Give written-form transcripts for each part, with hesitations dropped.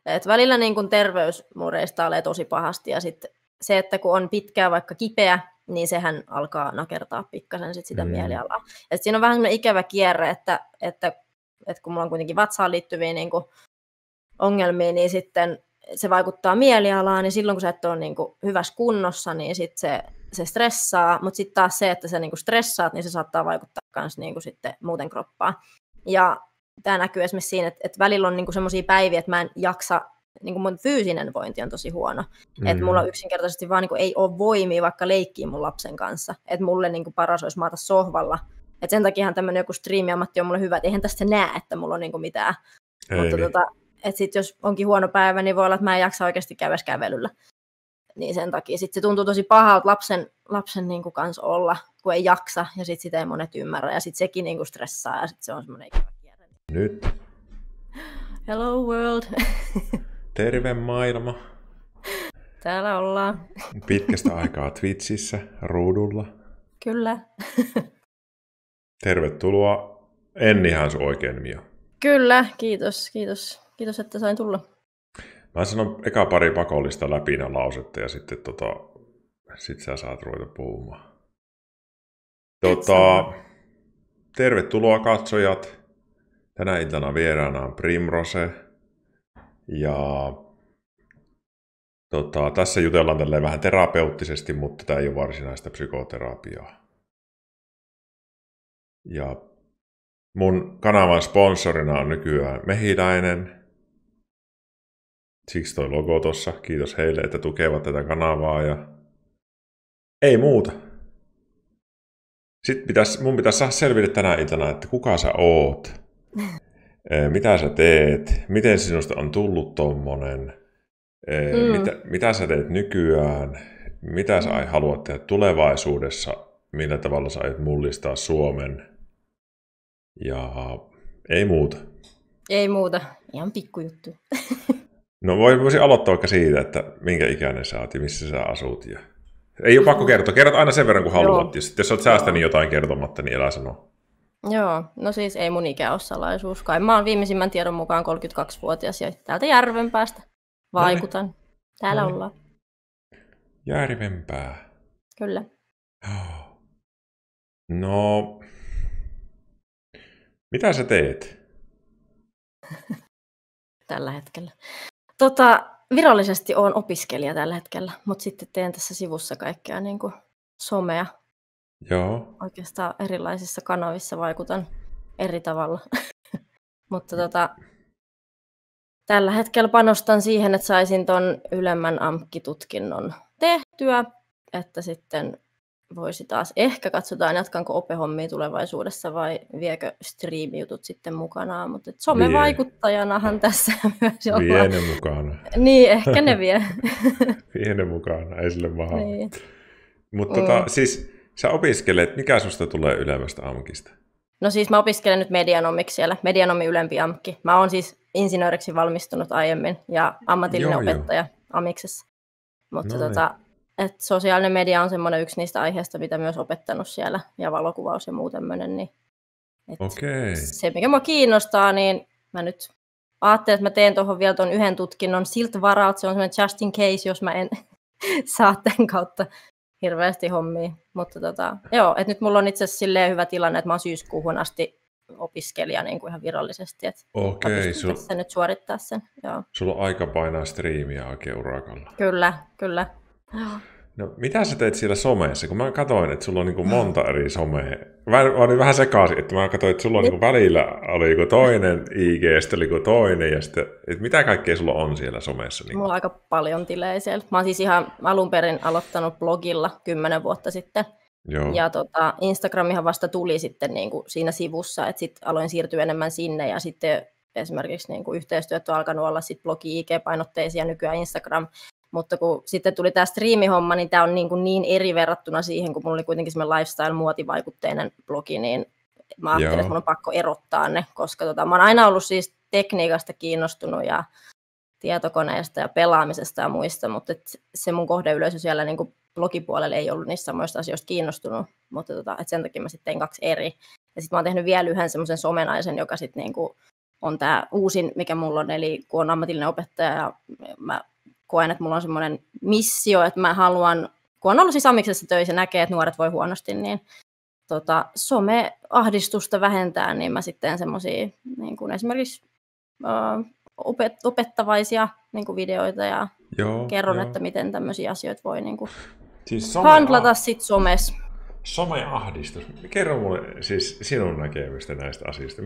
Et välillä niin kun terveysmureista olee tosi pahasti ja sitten se, että kun on pitkään vaikka kipeä, niin sehän alkaa nakertaa pikkasen sit sitä mielialaa. Et siinä on vähän semmoinen ikävä kierre, että kun mulla on kuitenkin vatsaan liittyviä niin kun ongelmia, niin sitten se vaikuttaa mielialaan, niin silloin kun sä et ole niin kun hyvässä kunnossa, niin sitten se stressaa, mutta sitten taas se, että sä niin kun stressaat, niin se saattaa vaikuttaa myös niin kun sitten muuten kroppaan. Ja tämä näkyy esimerkiksi siinä, että välillä on niin semmoisia päiviä, että mä en jaksa, niin kuin mun fyysinen vointi on tosi huono. Että mulla yksinkertaisesti vaan niin ei ole voimia vaikka leikkiä mun lapsen kanssa. Että mulle niin paras olisi maata sohvalla. Että sen takiahan tämmöinen joku striimiammatti on mulle hyvä, että eihän tästä näe, että mulla on niin mitään. Ei mutta niin. että sitten jos onkin huono päivä, niin voi olla, että mä en jaksa oikeasti käydä kävelyllä. Niin sen takia sitten se tuntuu tosi pahalta lapsen niin kanssa olla, kun ei jaksa, ja sitten sitä ei monet ymmärrä, ja sitten sekin niin stressaa, ja sitten se on semmoinen ikävä kierre. Nyt. Hello world. Terve maailma. Täällä ollaan. Pitkästä aikaa Twitchissä, ruudulla. Kyllä. Tervetuloa. Ennihän sun oikein nimi on. Kyllä, kiitos. Kiitos, että sain tulla. Mä sanon eka pari pakollista läpinä lausetta ja sitten sit sä saat ruveta puhumaan. Tervetuloa katsojat. Tänä iltana vieraana on Primrose. Ja tässä jutellaan tälleen vähän terapeuttisesti, mutta tämä ei ole varsinaista psykoterapiaa. Ja mun kanavan sponsorina on nykyään Mehiläinen. Siksi toi logo tossa. Kiitos heille, että tukevat tätä kanavaa. Ja ei muuta. Sitten mun pitäisi saada selville tänä iltana, että kuka sä oot. Mitä sä teet? Miten sinusta on tullut tommonen? Mitä sä teet nykyään? Mitä sä haluat tehdä tulevaisuudessa? Millä tavalla sä aiot mullistaa Suomen? Ja ei muuta. Ei muuta. Ihan pikkujuttu. No voisin aloittaa vaikka siitä, että minkä ikäinen sä oot ja missä sä asut. Ja... Ei ole pakko kertoa. Kerrot aina sen verran, kun haluat. Ja sitten jos sä oot säästänyt jotain kertomatta, niin älä sano. Joo, no siis ei mun ikä ole salaisuus. Kai mä oon viimeisimmän tiedon mukaan 32-vuotias ja täältä Järvenpäästä vaikutan. Täällä ollaan. Järvenpää. Kyllä. No, mitä sä teet? Tällä hetkellä. Virallisesti olen opiskelija tällä hetkellä, mutta sitten teen tässä sivussa kaikkea niin kuin somea. Joo. Oikeastaan erilaisissa kanavissa vaikutan eri tavalla. Mutta tällä hetkellä panostan siihen, että saisin ton ylemmän AMK-tutkinnon tehtyä, että sitten voisi taas ehkä katsotaan, jatkanko opehommia tulevaisuudessa vai viekö stream-jutut sitten mukanaan, mutta somevaikuttajanahan tässä myös ollaan. Vie ne mukana. Niin, ehkä ne vie. Vie ne mukana, ei sille maha. Niin. Mutta siis sä opiskelet, mikä susta tulee ylemmästä AMKista? No siis mä opiskelen nyt medianomiksi siellä, medianomi ylempi AMKki. Mä oon siis insinööriksi valmistunut aiemmin ja ammatillinen opettaja amiksessa. Mutta että sosiaalinen media on semmoinen yksi niistä aiheista, mitä myös opettanut siellä, ja valokuvaus ja muu tämmöinen. Niin, se, mikä mua kiinnostaa, niin mä nyt ajattelin, että mä teen tuohon vielä tuon yhden tutkinnon siltä varalta. Se on semmoinen just in case, jos mä en saa tämän kautta hirveästi hommia. Mutta että nyt mulla on itse asiassa silleen hyvä tilanne, että mä oon syyskuuhun asti opiskelija niin kuin ihan virallisesti. Että mä nyt suorittaa sen. Joo. Sulla on aika painaa striimiä oikein urakalla. Kyllä. No, mitä sä teet siellä somessa? Kun mä katsoin, että sulla on niin kuin monta eri somea. Mä olin vähän sekaisin, että mä katsoin, että sulla on niin kuin välillä oli joku toinen IG, ja sitten oli joku toinen. Ja sitten, että mitä kaikkea sulla on siellä somessa? Niin... Mulla on aika paljon tilejä siellä. Mä oon siis ihan alun perin aloittanut blogilla 10 vuotta sitten. Joo. Ja Instagramihan vasta tuli sitten niin kuin siinä sivussa, että sitten aloin siirtyä enemmän sinne. Ja sitten esimerkiksi niin kuin yhteistyöt on alkanut olla sitten blogi IG-painotteisia, nykyään Instagram. Mutta kun sitten tuli tämä striimihomma, niin tämä on niin eri verrattuna siihen, kun mulla oli kuitenkin semmoinen lifestyle-muotivaikutteinen blogi, niin mä ajattelin, että mun on pakko erottaa ne, koska mä oon aina ollut siis tekniikasta kiinnostunut ja tietokoneesta ja pelaamisesta ja muista, mutta se mun kohdeyleisö siellä niin kuin blogipuolella ei ollut niistä samoista asioista kiinnostunut, mutta sen takia mä sitten tein 2 eri. Ja sitten mä oon tehnyt vielä yhden semmoisen somenaisen, joka sitten niin kuin on tämä uusin, mikä mulla on, eli kun on ammatillinen opettaja ja mä koen, että mulla on semmoinen missio, että mä haluan, kun on ollut siis amiksessa töissä ja näkee, että nuoret voi huonosti, niin some-ahdistusta vähentää, niin mä sitten semmoisia niin kuin esimerkiksi opettavaisia niin kuin videoita ja kerron, että miten tämmöisiä asioita voi niin kuin siis handlata sit somessa. Someahdistus. Kerro mulle siis sinun näkemystä näistä asioista.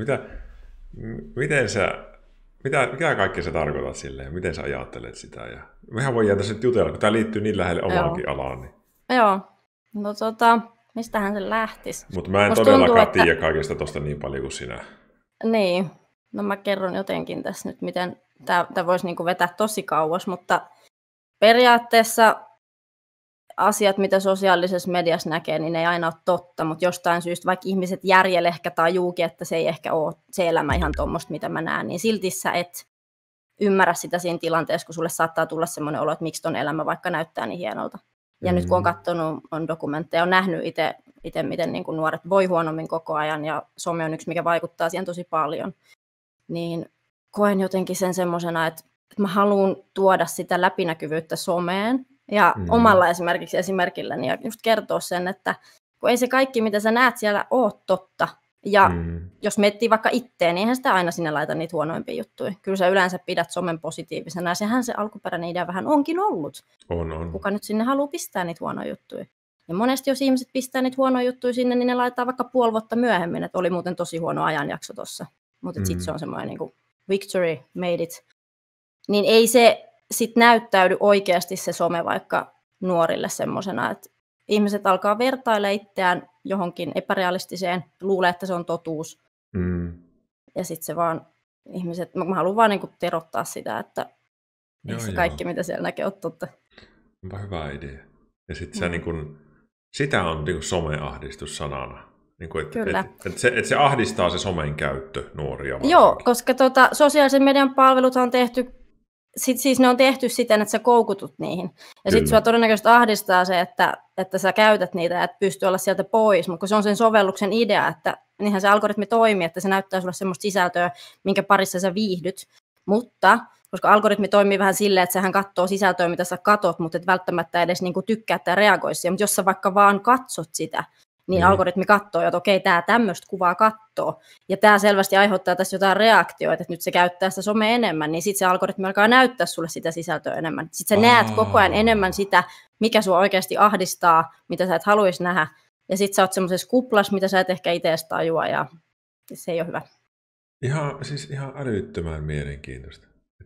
Mitä kaikkea sä tarkoitat silleen ja miten sä ajattelet sitä? Ja mehän voidaan tässä nyt jutella, kun tämä liittyy niin lähelle omaankin alaan. Niin. Joo. No mistähän se lähtisi? Mutta mä en todellakaan tiedä kaikesta tosta niin paljon kuin sinä. Niin. No mä kerron jotenkin tässä nyt, miten tämä voisi niinku vetää tosi kauas, mutta periaatteessa asiat, mitä sosiaalisessa mediassa näkee, niin ei aina ole totta, mutta jostain syystä, vaikka ihmiset järjellä ehkä tajuukin, että se ei ehkä ole se elämä ihan tuommoista, mitä mä näen, niin silti sä et ymmärrä sitä siinä tilanteessa, kun sulle saattaa tulla semmoinen olo, että miksi ton elämä vaikka näyttää niin hienolta. Ja nyt kun on katsonut on dokumentteja, on nähnyt itse miten niin kuin nuoret voi huonommin koko ajan, ja some on yksi, mikä vaikuttaa siihen tosi paljon, niin koen jotenkin sen semmoisena, että mä haluan tuoda sitä läpinäkyvyyttä someen, ja omalla esimerkilläni ja just kertoa sen, että kun ei se kaikki, mitä sä näet siellä, ole totta. Ja jos miettii vaikka itteen, niin eihän sitä aina sinne laita niitä huonoimpia juttuja. Kyllä sä yleensä pidät somen positiivisena, ja sehän se alkuperäinen idea vähän onkin ollut. On. Kuka nyt sinne haluaa pistää niitä huonoja juttuja. Ja monesti, jos ihmiset pistää niitä huonoja juttuja sinne, niin ne laittaa vaikka puoli vuotta myöhemmin, että oli muuten tosi huono ajanjakso tuossa. Mutta sitten se on semmoinen niin kuin victory, made it. Niin ei se sitten näyttäydy oikeasti se some vaikka nuorille semmoisena, että ihmiset alkaa vertailla itseään johonkin epärealistiseen, luulee, että se on totuus. Ja sitten se vaan, ihmiset, mä haluan vaan niinku terottaa sitä, että se kaikki, mitä siellä näkee, on totta. Onpa hyvä idea. Ja sitten sitä on niinku someahdistus sanana. Niinku, Kyllä. Et se ahdistaa se somen käyttö nuoria. Varsinkin. Joo, koska sosiaalisen median palvelut on tehty, siis ne on tehty siten, että sä koukutut niihin. Ja sitten sua todennäköisesti ahdistaa se, että sä käytät niitä ja et pysty olla sieltä pois. Mutta se on sen sovelluksen idea, että niinhän se algoritmi toimii, että se näyttää sulle semmoista sisältöä, minkä parissa sä viihdyt. Mutta koska algoritmi toimii vähän silleen, että sehän katsoo sisältöä, mitä sä katot, mutta et välttämättä edes niinku tykkää tai reagoi siihen. Mutta jos sä vaikka vaan katsot sitä, niin algoritmi katsoo, että okei, tämä tämmöistä kuvaa katsoo, ja tämä selvästi aiheuttaa tässä jotain reaktioita, että nyt se käyttää sitä somea enemmän, niin sitten se algoritmi alkaa näyttää sulle sitä sisältöä enemmän. Sitten sä näet koko ajan enemmän sitä, mikä sua oikeasti ahdistaa, mitä sä et haluaisi nähdä, ja sitten sä oot semmoisessa kuplassa, mitä sä et ehkä itse tajua, ja se ei ole hyvä. Ihan älyttömän mielenkiintoista.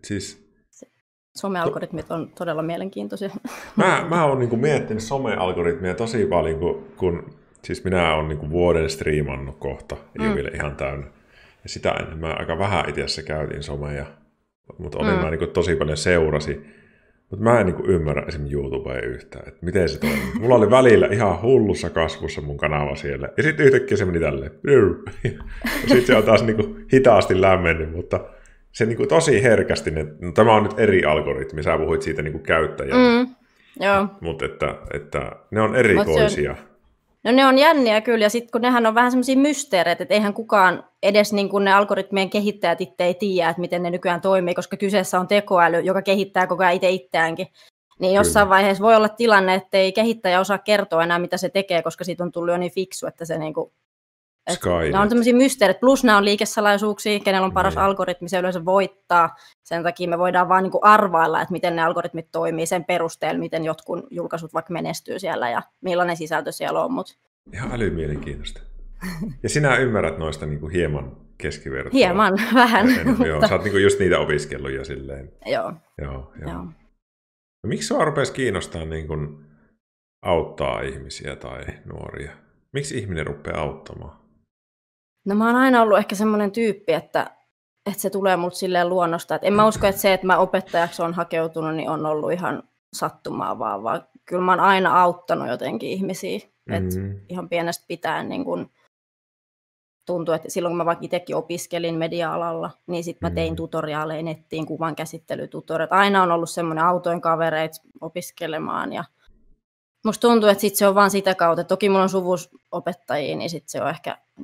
Somealgoritmit on todella mielenkiintoisia. Mä oon niinku miettinyt somealgoritmia tosi paljon, kun siis minä olen niinku vuoden striimannut kohta, Ioville ihan täynnä. Ja sitä ennen mä aika vähän itse asiassa käytin somea, mutta mä niinku tosi paljon seurasin. Mutta mä en niinku ymmärrä esimerkiksi YouTubea yhtään, että miten se toimii. Mulla oli välillä ihan hullussa kasvussa mun kanava siellä. Ja sitten yhtäkkiä se meni tälleen. Ja sitten se on taas niinku hitaasti lämmennyt, mutta se niinku tosi herkästi. No, tämä on nyt eri algoritmi, sä puhuit siitä niinku käyttäjänä. Joo. Mutta että ne on erikoisia. No ne on jänniä kyllä, ja sitten kun nehän on vähän semmoisia mysteereitä, että eihän kukaan edes niin kuin ne algoritmien kehittäjät itse ei tiedä, että miten ne nykyään toimii, koska kyseessä on tekoäly, joka kehittää koko ajan itse itseäänkin. Niin jossain vaiheessa voi olla tilanne, että ei kehittäjä osaa kertoa enää, mitä se tekee, koska siitä on tullut jo niin fiksu, että se niinku... Ne on semmoisia mysteereitä, plus nämä on liikesalaisuuksia, kenellä on paras algoritmi, se yleensä voittaa. Sen takia me voidaan vaan niinku arvailla, että miten ne algoritmit toimii sen perusteella, miten jotkut julkaisut vaikka menestyy siellä ja millainen sisältö siellä on. Ihan älymielenkiintoista. Ja sinä ymmärrät noista niinku hieman keskivertoa. Hieman, vähän. Joo, sä oot niinku just niitä opiskellut ja silleen. Joo. No, miksi sua rupesi kiinnostaa niinku auttaa ihmisiä tai nuoria? Miksi ihminen rupeaa auttamaan? No mä oon aina ollut ehkä semmoinen tyyppi, että se tulee multa silleen luonnosta. Et en mä usko, että se, että mä opettajaksi on hakeutunut, niin on ollut ihan sattumaa vaan kyllä mä oon aina auttanut jotenkin ihmisiä. Ihan pienestä pitäen niin kun tuntuu, että silloin kun mä vaikka itsekin opiskelin media-alalla, niin sitten mä tein tutoriaaleja nettiin, kuvan käsittelytutoriaaleja. Aina on ollut semmoinen autoin kavereita opiskelemaan ja musta tuntuu, että sit se on vaan sitä kautta. Toki mulla on suvusopettajia, niin sit se on ehkä niinku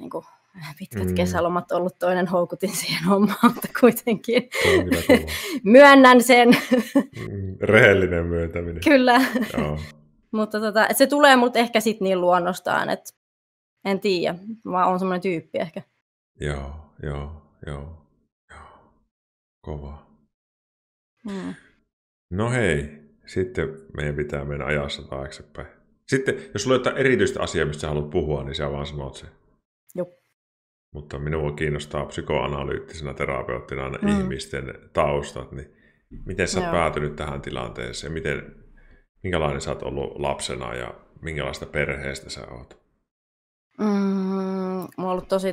pitkät kesälomat ollut toinen houkutin siihen hommaan, mutta kuitenkin myönnän sen. Rehellinen myöntäminen. Kyllä. Joo. Mutta että se tulee multa ehkä sitten niin luonnostaan, että en tiedä, vaan on semmoinen tyyppi ehkä. Joo. Kova. No hei, sitten meidän pitää mennä ajassa taaksepäin. Sitten, jos sulla on jotain erityistä asiaa, mistä sä haluat puhua, niin sä vaan sanot sen. Joo. Mutta minua kiinnostaa psykoanalyyttisena terapeuttina ihmisten taustat, niin miten sä oot päätynyt tähän tilanteeseen? Minkälainen sä oot ollut lapsena ja minkälaista perheestä sä oot? Mulla on ollut tosi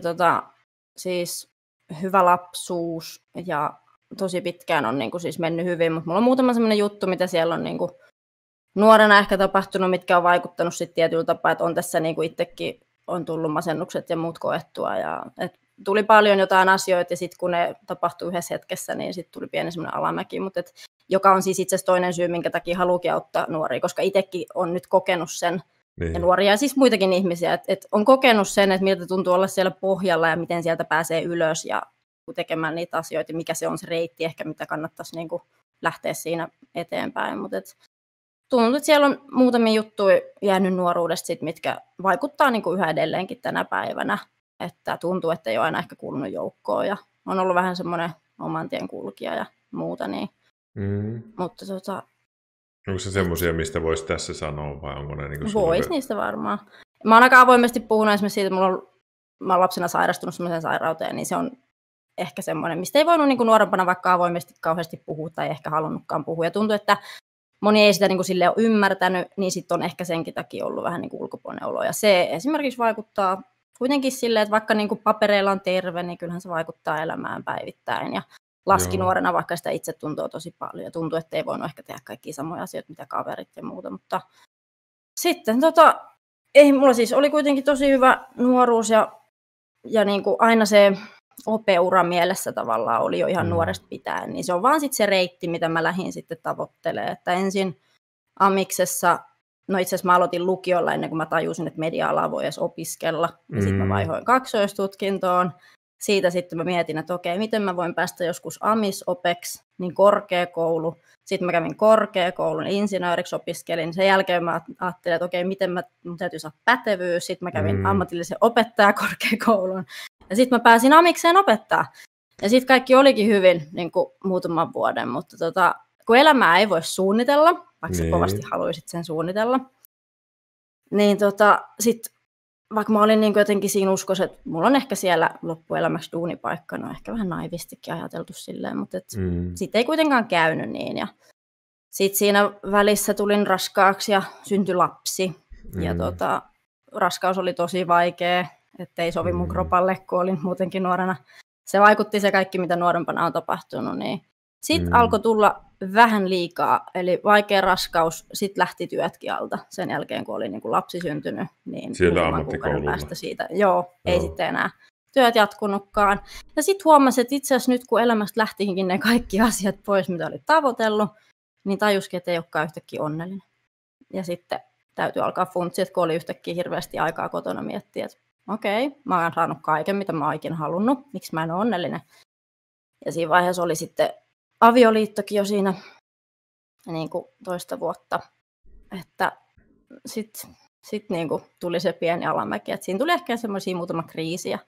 siis hyvä lapsuus ja tosi pitkään on niin kuin, siis mennyt hyvin, mutta mulla on muutama sellainen juttu, mitä siellä on niin kuin, nuorena ehkä tapahtunut, mitkä on vaikuttanut sitten tietyllä tapaa, että on tässä niin kuin itsekin on tullut masennukset ja muut koettua. Ja, tuli paljon jotain asioita ja sitten kun ne tapahtui yhdessä hetkessä, niin sitten tuli pieni semmoinen alamäki, mutta joka on siis itse asiassa toinen syy, minkä takia haluukin auttaa nuoria, koska itsekin on nyt kokenut sen, ja nuoria ja siis muitakin ihmisiä, että on kokenut sen, että miltä tuntuu olla siellä pohjalla ja miten sieltä pääsee ylös ja tekemään niitä asioita, mikä se on se reitti ehkä, mitä kannattaisi niin kuin lähteä siinä eteenpäin. Mutta tuntuu, että siellä on muutamia juttuja jäänyt nuoruudesta, mitkä vaikuttaa niin kuin yhä edelleenkin tänä päivänä. Että tuntuu, että ei ole aina ehkä kuulunut joukkoon ja on ollut vähän semmoinen oman tien kulkija ja muuta. Niin. Mutta onko se semmoisia, mistä voisi tässä sanoa vai onko ne niin voisi niistä varmaan. Mä oon aika avoimesti puhunut esimerkiksi siitä, että mä oon lapsena sairastunut semmoiseen sairauteen, niin se on ehkä semmoinen, mistä ei voinut niin kuin nuorempana vaikka avoimesti kauheasti puhua tai ehkä halunnutkaan puhua. Ja tuntuu, että moni ei sitä niin kuin silleen ole ymmärtänyt, niin sitten on ehkä senkin takia ollut vähän niin kuin ulkopuolinen olo. Ja se esimerkiksi vaikuttaa kuitenkin silleen, että vaikka niin kuin papereilla on terve, niin kyllähän se vaikuttaa elämään päivittäin. Ja laski nuorena, vaikka sitä itse tuntuu tosi paljon. Ja tuntuu, että ei voinut ehkä tehdä kaikkia samoja asioita, mitä kaverit ja muuta. Mutta sitten ei, mulla siis oli kuitenkin tosi hyvä nuoruus ja niin kuin aina se OP-ura mielessä tavallaan oli jo ihan nuoresta pitäen, niin se on vaan sitten se reitti, mitä mä lähdin sitten tavoittelemaan. Että ensin Amiksessa, no itse asiassa mä aloitin lukiolla ennen kuin mä tajusin, että media-alaa voi edes opiskella. Ja sitten mä vaihoin kaksoistutkintoon. Siitä sitten mä mietin, että okei, miten mä voin päästä joskus AMIS-opeksi, niin korkeakoulu. Sitten mä kävin korkeakoulun, insinööriksi opiskelin. Sen jälkeen mä ajattelin, että okei, miten mun täytyy saada pätevyys. Sitten mä kävin ammatillisen opettajakorkeakoulun. Ja sitten mä pääsin Amikseen opettaa. Ja sitten kaikki olikin hyvin niin kuin muutaman vuoden. Mutta kun elämää ei voi suunnitella, vaikka sä kovasti haluaisit sen suunnitella, niin sitten vaikka mä olin niin jotenkin siinä uskossa, että mulla on ehkä siellä loppuelämäksi duunipaikka, no ehkä vähän naivistikin ajateltu silleen, mutta sitten ei kuitenkaan käynyt niin. Ja sitten siinä välissä tulin raskaaksi ja syntyi lapsi. Ja raskaus oli tosi vaikea, ettei sovi mun kropalle, kun olin muutenkin nuorena. Se vaikutti se kaikki, mitä nuorempana on tapahtunut. Niin. Sitten alkoi tulla vähän liikaa, eli vaikea raskaus, sitten lähti työtkin alta sen jälkeen, kun oli niin kuin lapsi syntynyt. Niin siellä ammattikoululla. Päästä siitä. Joo, ei sitten enää työt jatkunutkaan. Ja sitten huomasin, että itse asiassa nyt, kun elämästä lähtiinkin ne kaikki asiat pois, mitä oli tavoitellut, niin tajuskin, että ei olekaan yhtäkkiä onnellinen. Ja sitten täytyy alkaa funtsia, että kun oli yhtäkkiä hirveästi aikaa kotona miettiä, että okei, mä oon saanut kaiken, mitä mä oon ikinä halunnut, miksi mä en ole onnellinen. Ja siinä vaiheessa oli sitten avioliittokin jo siinä niin kuin toista vuotta, että sitten niin kuin tuli se pieni alamäki, että siinä tuli ehkä semmoisia muutama kriisiä.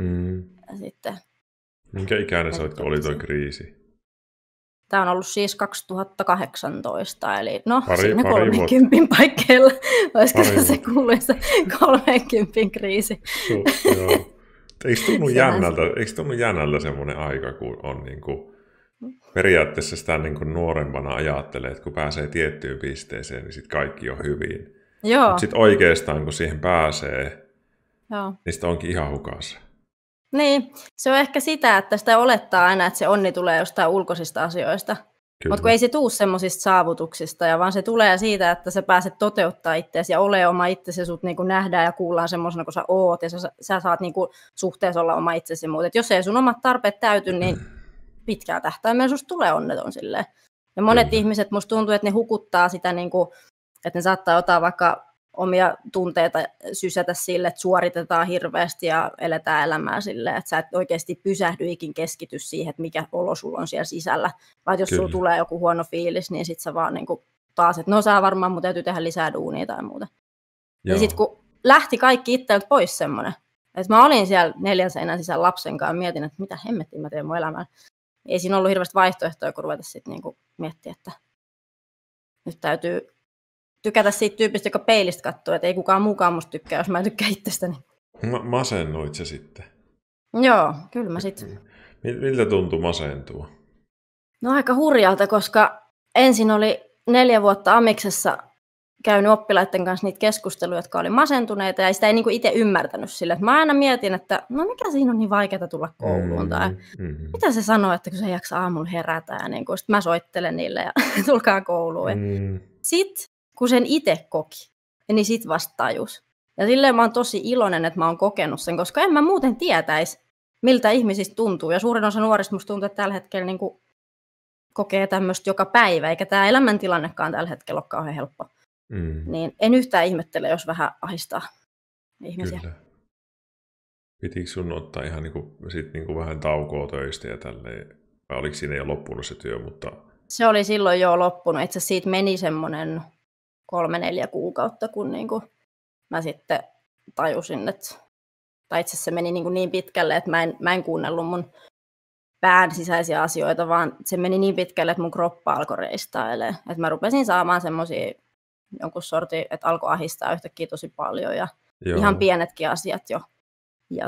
Ja sitten, minkä ikäinen sä olit, kun oli tuo kriisi? Tämä on ollut siis 2018, eli siinä 30 paikkeilla, olisiko se kuuluisa 30 kriisi. Joo. Eikö tunnu jännältä semmoinen aika, kun on niin kuin periaatteessa sitä niin kuin nuorempana ajattelee, että kun pääsee tiettyyn pisteeseen, niin sitten kaikki on hyvin. Mutta sitten oikeastaan, kun siihen pääsee, niin sitä onkin ihan hukassa. Niin, se on ehkä sitä, että sitä olettaa aina, että se onni tulee jostain ulkoisista asioista. Mutta kun ei se tule semmoisista saavutuksista, vaan se tulee siitä, että sä pääset toteuttaa itseäsi ja ole oma itsesi ja sut niinku nähdään ja kuullaan semmoisena kuin sä oot ja sä saat niinku suhteessa olla oma itsesi ja muuta. Et jos ei sun omat tarpeet täyty, niin pitkään tähtäimellä susta tulee onneton silleen. Ja monet ihmiset, musta tuntuu, että ne hukuttaa sitä, niinku, että ne saattaa ottaa vaikka omia tunteita sysätä sille, että suoritetaan hirveästi ja eletään elämää silleen, että sä et oikeasti pysähdy ikin keskity siihen, että mikä olo sulla on siellä sisällä. Vai jos sulla tulee joku huono fiilis, niin sit sä vaan niin kuin taas, että no sä varmaan mun täytyy tehdä lisää duunia tai muuta. Joo. Ja sit kun lähti kaikki itseltä pois semmoinen, että mä olin siellä 4 seinän sisällä lapsen kanssa ja mietin, että mitä hemmettiin mä teen mun elämään. Ei siinä ollut hirveästi vaihtoehtoja, kun ruveta sitten niinku miettiä, että nyt täytyy tykätä siitä tyypistä, joka peilistä katsoo, että ei kukaan muukaan musta tykkää, jos mä en tykkää itsestäni. Masennuit sä sitten? Joo, kyllä mä sitten. Miltä tuntui masentua? No aika hurjalta, koska ensin oli 4 vuotta amiksessa käynyt oppilaiden kanssa niitä keskusteluja, jotka oli masentuneita, ja sitä ei niinku itse ymmärtänyt sille. Mä aina mietin, että no mikä siinä on niin vaikeaa tulla kouluun, tai mitä se sanoo, että kun se ei jaksa aamulla herätä, ja niin sitten mä soittelen niille, ja tulkaa kouluun. Sitten kun sen itse koki, niin sit vasta tajus. Ja silleen mä oon tosi iloinen, että mä oon kokenut sen, koska en mä muuten tietäisi, miltä ihmisistä tuntuu. Ja suurin osa nuorista musta tuntuu, että tällä hetkellä niin kokee tämmöistä joka päivä, eikä tämä elämäntilannekaan tällä hetkellä ole kauhean helppo. Niin en yhtään ihmettele, jos vähän ahistaa ihmisiä. Kyllä. Pitikö sun ottaa ihan niinku vähän taukoa töistä ja tälleen? Vai oliko siinä jo loppunut se työ? Mutta... Se oli silloin jo loppunut. Itse asiassa siitä meni semmoinen 3-4 kuukautta, kun niinku mä sitten tajusin, että... Tai itse asiassa se meni niin pitkälle, että mä en kuunnellut mun pään sisäisiä asioita, vaan se meni niin pitkälle, että mun kroppa alkoi reistailemaan. Että mä rupesin saamaan semmoisia jonkun sortin, että alkoi ahistaa yhtäkkiä tosi paljon ja ihan pienetkin asiat jo. Ja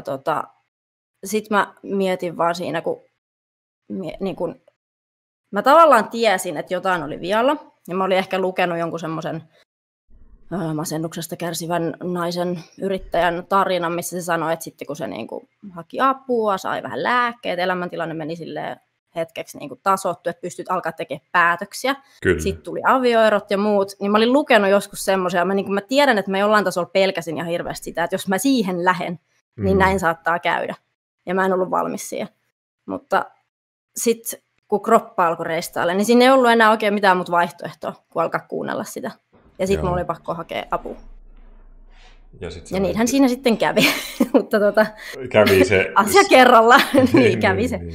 sit mä mietin vaan siinä, kun mä tavallaan tiesin, että jotain oli vialla. Ja mä olin ehkä lukenut jonkun semmoisen masennuksesta kärsivän naisen yrittäjän tarinan, missä se sanoi, että sitten kun se niinku haki apua, sai vähän lääkkeet, elämäntilanne meni silleen hetkeksi niinku tasoittu, että pystyt alkaa tekemään päätöksiä. Kyllä. Sitten tuli avioerot ja muut, niin mä olin lukenut joskus semmoisia, ja mä tiedän, että mä jollain tasolla pelkäsin ihan hirveästi sitä, että jos mä siihen lähden, niin näin saattaa käydä. Ja mä en ollut valmis siihen. Mutta sitten kun kroppa alkoi reistailla, niin siinä ei ollut enää oikein mitään muuta vaihtoehtoa, kuin alkaa kuunnella sitä. Ja sitten mulla oli pakko hakea apua. Ja niinhän siinä sitten kävi. Mutta kävi se... asia kerrallaan, niin kävi se.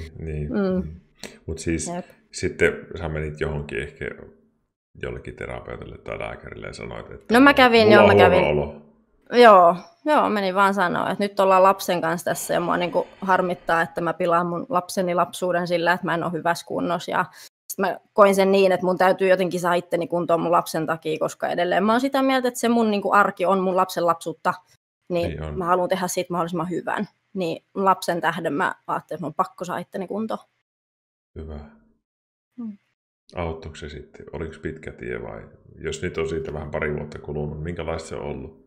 Mutta siis sitten sä menit johonkin ehkä jollekin terapeutille tai lääkärille ja sanoit, että no mä kävin. Olo. Joo, menin vaan sanoa, että nyt ollaan lapsen kanssa tässä ja mua niinku harmittaa, että mä pilaan mun lapseni lapsuuden sillä, että mä en ole hyvässä kunnossa. Ja mä koin sen niin, että mun täytyy jotenkin saa itteni kuntoon mun lapsen takia, koska edelleen mä oon sitä mieltä, että se mun niinku arki on mun lapsen lapsuutta, niin mä haluan tehdä siitä mahdollisimman hyvän. Niin lapsen tähden mä ajattelin, että mun on pakko saa itteni kuntoon. Hyvä. Auttoiko se sitten? Oliko pitkä tie vai? Jos nyt on siitä vähän pari vuotta kulunut, minkälaista se on ollut?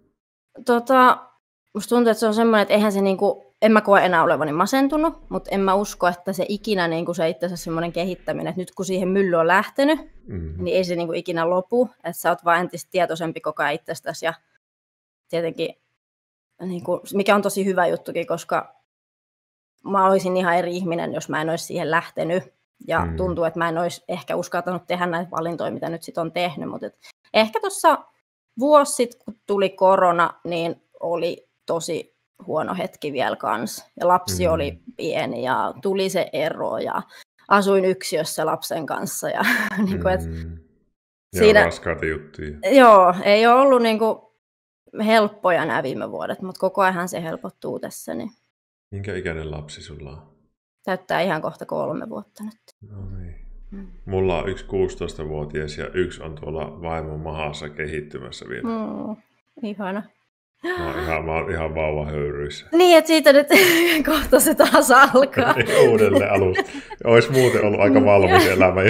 Musta tuntuu, että se on semmoinen, että eihän se niinku, en mä koe enää olevani masentunut, mutta en mä usko, että se ikinä niinku se itse asiassa semmoinen kehittäminen, että nyt kun siihen mylly on lähtenyt, niin ei se niinku ikinä lopu, että sä oot vaan entistä tietoisempi koko ajan itsestäsi ja tietenkin, niinku, mikä on tosi hyvä juttukin, koska mä olisin ihan eri ihminen, jos mä en olisi siihen lähtenyt ja tuntuu, että mä en olisi ehkä uskaltanut tehdä näitä valintoja, mitä nyt sit on tehnyt, mutta ehkä tuossa vuosi sitten, kun tuli korona, niin oli tosi huono hetki vielä kanssa. Ja lapsi oli pieni ja tuli se ero ja asuin yksiössä lapsen kanssa. Ja, niin kuin, siinä, raskaita juttuja. Joo, ei ole ollut niin kuin helppoja nämä viime vuodet, mutta koko ajan se helpottuu tässä. Niin. Minkä ikäinen lapsi sulla on? Täyttää ihan kohta 3 vuotta nyt. No niin. Mulla on yksi 16-vuotias ja yksi on tuolla vaimon mahassa kehittymässä vielä. Ihana. Mä oon ihan vauvahöyryissä. Niin, että siitä nyt kohta se taas alkaa. Uudelleen alusta. Olisi muuten ollut aika valmis elämä jo.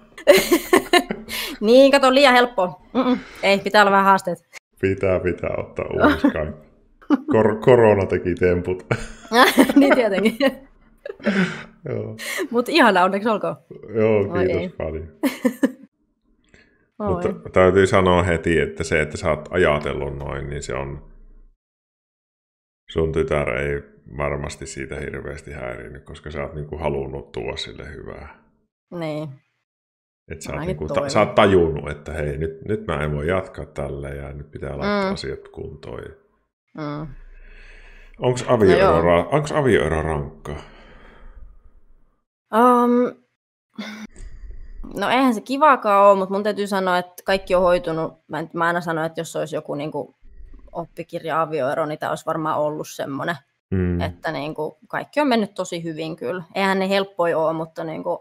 Niin, kato, liian helppoa. Ei, pitää olla vähän haasteet. Pitää ottaa uudestaan kaikki. Korona teki temput. Niin tietenkin. Mutta ihana, onneksi olkoon. Joo, kiitos paljon. Mutta täytyy sanoa heti, että se, että sä oot ajatellut noin, niin se on... Sun tytär ei varmasti siitä hirveästi häirinyt, koska sä oot niinku halunnut tuoda sille hyvää. Niin. Että sä oot tajunnut, että hei, nyt mä en voi jatkaa tällä ja nyt pitää laittaa asiat kuntoon. Onko avioero rankkaa? No eihän se kivaakaan ole, mutta mun täytyy sanoa, että kaikki on hoitunut. Mä aina sanon, että jos olisi joku niinku oppikirja-avioero, niin tämä olisi varmaan ollut semmoinen, että niinku kaikki on mennyt tosi hyvin kyllä. Eihän ne helppoja ole, mutta niinku,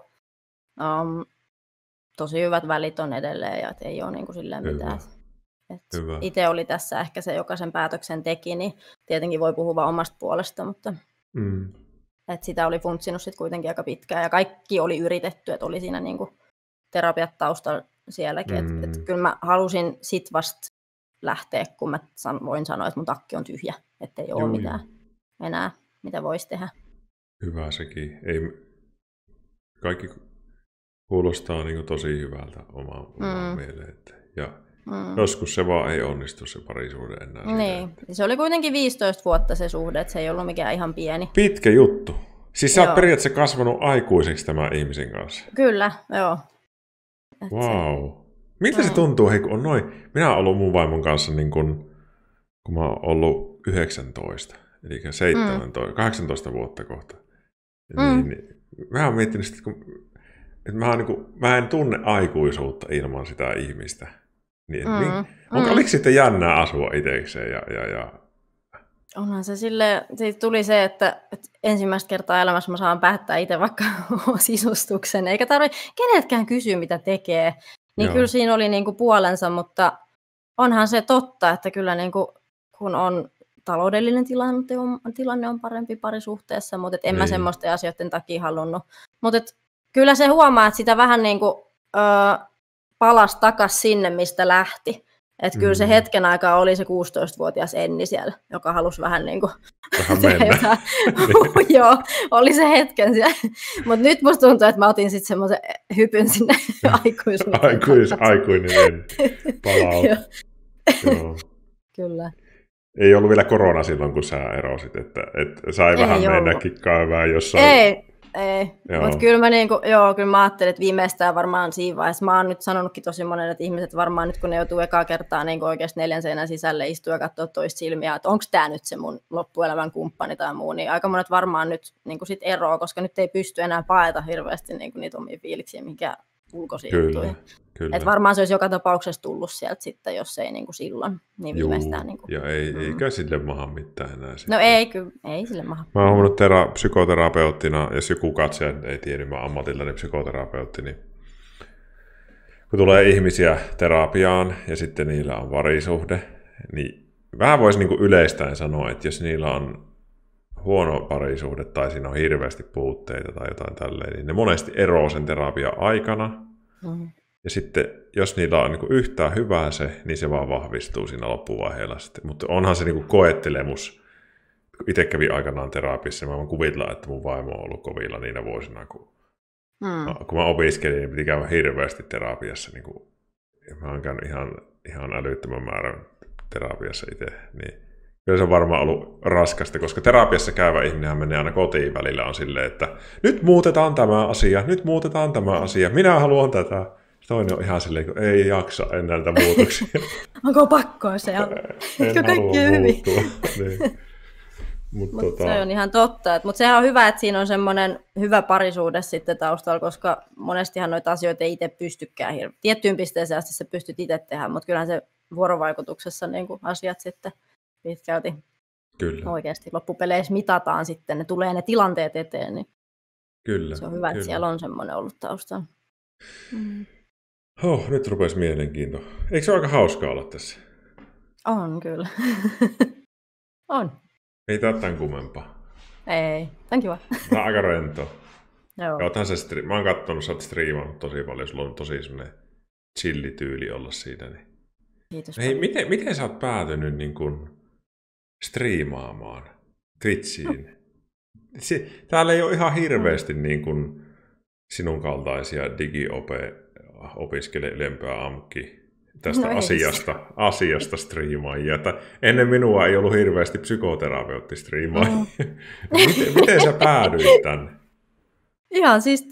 tosi hyvät välit on edelleen ja ei ole niinku silleen mitään. Itse oli tässä ehkä se, joka sen päätöksen teki, niin tietenkin voi puhua vain omasta puolesta, mutta että sitä oli funtsinut sitten kuitenkin aika pitkään ja kaikki oli yritetty, että oli siinä niinku terapiat taustalla sielläkin. Että kyllä mä halusin sit vasta lähteä, kun mä voin sanoa, että mun takki on tyhjä, että ei ole mitään enää, mitä voisi tehdä. Hyvä sekin. Kaikki kuulostaa niin kuin tosi hyvältä omaan mieleen. Ja joskus se vaan ei onnistu se parisuhde enää. Niin, se oli kuitenkin 15 vuotta se suhde, että se ei ollut mikään ihan pieni. Pitkä juttu. Siis sä oot periaatteessa kasvanut aikuiseksi tämän ihmisen kanssa. Kyllä, joo. Wow. Miltä se tuntuu, hei, kun on noin? Minä olen ollut mun vaimon kanssa, niin kun mä oon ollut 19, eli 18 vuotta kohta. Niin, mä oon miettinyt, että mä en tunne aikuisuutta ilman sitä ihmistä. Niin, oliko sitten jännää asua itsekseen? Ja... Onhan se silleen, siitä tuli se, että ensimmäistä kertaa elämässä mä saan päättää itse vaikka sisustuksen, eikä tarvitse kenetkään kysyä, mitä tekee. Niin kyllä siinä oli niinku puolensa, mutta onhan se totta, että kyllä niinku, kun on taloudellinen tilanne on parempi parisuhteessa, mutta en mä semmoisten asioiden takia halunnut. Mutta kyllä se huomaa, että sitä vähän niinku, palasi takaisin sinne, mistä lähti. Että kyllä se hetken aikaa oli se 16-vuotias Enni siellä, joka halusi vähän niin kuin mennä. Joo, oli se hetken siellä. Mutta nyt musta tuntuu, että mä otin sitten semmoisen hypyn sinne aikuinen palaut. Joo. Kyllä. Ei ollut vielä korona silloin, kun sä erosit, että sai vähän mennä kikkaamaan jossain. Ei. Mutta kyllä mä ajattelin, että viimeistään varmaan siinä vaiheessa. Mä oon nyt sanonutkin tosi monen, että ihmiset varmaan nyt, kun ne joutuu ekaa kertaa niin oikeasti 4 seinän sisälle istua ja katsoa toista silmiä, että onko tämä nyt se mun loppuelämän kumppani tai muu, niin aika monet varmaan nyt niin sit eroaa, koska nyt ei pysty enää paeta hirveästi niin niitä omia fiiliksiä, mikä ulkoisia juttuja. Että varmaan se olisi joka tapauksessa tullut sieltä sitten, jos ei niin kuin silloin, niin viimeistään. Niin kuin. Ja eikä sille maha mitään enää. No ei kyllä, ei sille maha. Mä oon huomannut psykoterapeuttina, jos joku katsoja ei tiedä, mä ammatillani psykoterapeutti, niin kun tulee ihmisiä terapiaan ja sitten niillä on parisuhde, niin vähän voisi niin kuin yleistäen sanoa, että jos niillä on huono parisuhde tai siinä on hirveästi puutteita tai jotain tälleen, niin ne monesti eroaa sen terapian aikana. Ja sitten, jos niillä on niin yhtään hyvää se, niin se vaan vahvistuu siinä loppuvaiheella sitten. Mutta onhan se niin koettelemus. Itse kävin aikanaan terapiassa, mä voin kuvitella, että mun vaimo on ollut kovilla niinä vuosina, kun mä opiskelin, niin piti käydä hirveästi terapiassa. Niin kuin, mä oon käynyt ihan älyttömän määrän terapiassa itse. Niin kyllä se on varmaan ollut raskasta, koska terapiassa käyvä ihminenhän menee aina kotiin välillä on silleen, että nyt muutetaan tämä asia, minä haluan tätä. Toinen on ihan silleen, kun ei jaksa enää näitä muutoksia. Onko pakko se? Eikö kaikki hyvin? Niin. Mutta se on ihan totta. Mutta sehän on hyvä, että siinä on semmoinen hyvä parisuhde sitten taustalla, koska monestihan noita asioita ei itse pystykään. Tiettyyn pisteeseen asti sä pystyt itse tehdä, mutta kyllähän se vuorovaikutuksessa niin kuin asiat sitten pitkälti oikeasti loppupeleissä mitataan sitten. Ne tulee ne tilanteet eteen, niin se on hyvä, että siellä on semmoinen ollut taustalla. Nyt rupesi mielenkiinto. Eikö se ole aika hauskaa olla tässä? On kyllä. On. Ei tää ole tämän kummempaa. Ei, tän kiva. Tää on aika rentoa. Joo. Mä oon katsonut, sä oot striimannut tosi paljon, sulla on tosi semmoinen chillityyli olla siinä. Niin. Kiitos. Hei, miten sä oot päätynyt niin kun striimaamaan Twitchiin? Täällä ei ole ihan hirveästi niin kun sinun kaltaisia digi-opiskelijempää amkki tästä asiasta striimaajia. Ennen minua ei ollut hirveästi psykoterapeutti striimaajia. Miten sä päädyit tänne? Ihan siis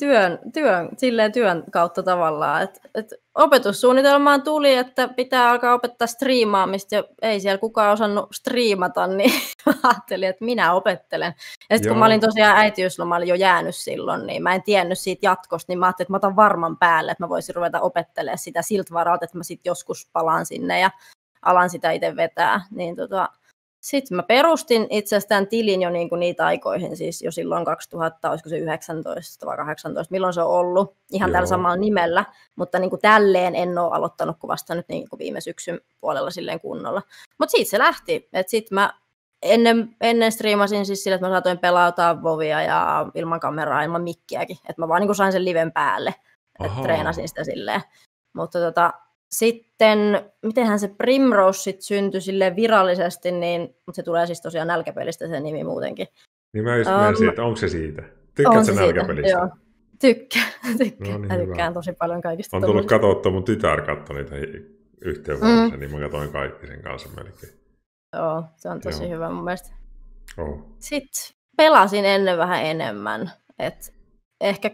työn kautta tavallaan. Opetussuunnitelmaan tuli, että pitää alkaa opettaa striimaamista ja ei siellä kukaan osannut striimata, niin ajattelin, että minä opettelen. Ja sitten kun mä olin tosiaan äitiyslomalla jo jäänyt silloin, niin mä en tiennyt siitä jatkosta, niin mä ajattelin, että mä otan varman päälle, että mä voisin ruveta opettelemaan sitä siltä varalta, että mä sitten joskus palaan sinne ja alan sitä itse vetää. Niin sitten mä perustin itse asiassa tämän tilin jo niitä aikoihin, siis jo silloin 2000, olisiko se 19 vai 18, milloin se on ollut, ihan tällä samalla nimellä, mutta niin kuin tälleen en ole aloittanut kuin vasta nyt niin kuin viime syksyn puolella silleen kunnolla. Mutta siitä se lähti, että sitten mä ennen striimasin siis sillä, että mä saatoin pelautaa Vovia ja ilman kameraa, ilman mikkiäkin, että mä vaan niin kuin sain sen liven päälle, että treenasin sitä silleen, mutta sitten, mitenhän se Primrose sit syntyi silleen virallisesti, mutta se tulee siis tosiaan nälkäpelistä se nimi muutenkin. Niin mä just mietin, että onko se siitä? Tykkäätkö sä nälkäpelistä? Joo, tykkään. No, niin tykkään tosi paljon kaikista. On tullut katsottua, mun tytär katsoi niitä yhteenvaiheessa, niin mä katsoin kaikki sen kanssa melkein. Joo, se on tosi hyvä mun mielestä. Sitten pelasin ennen vähän enemmän, että ehkä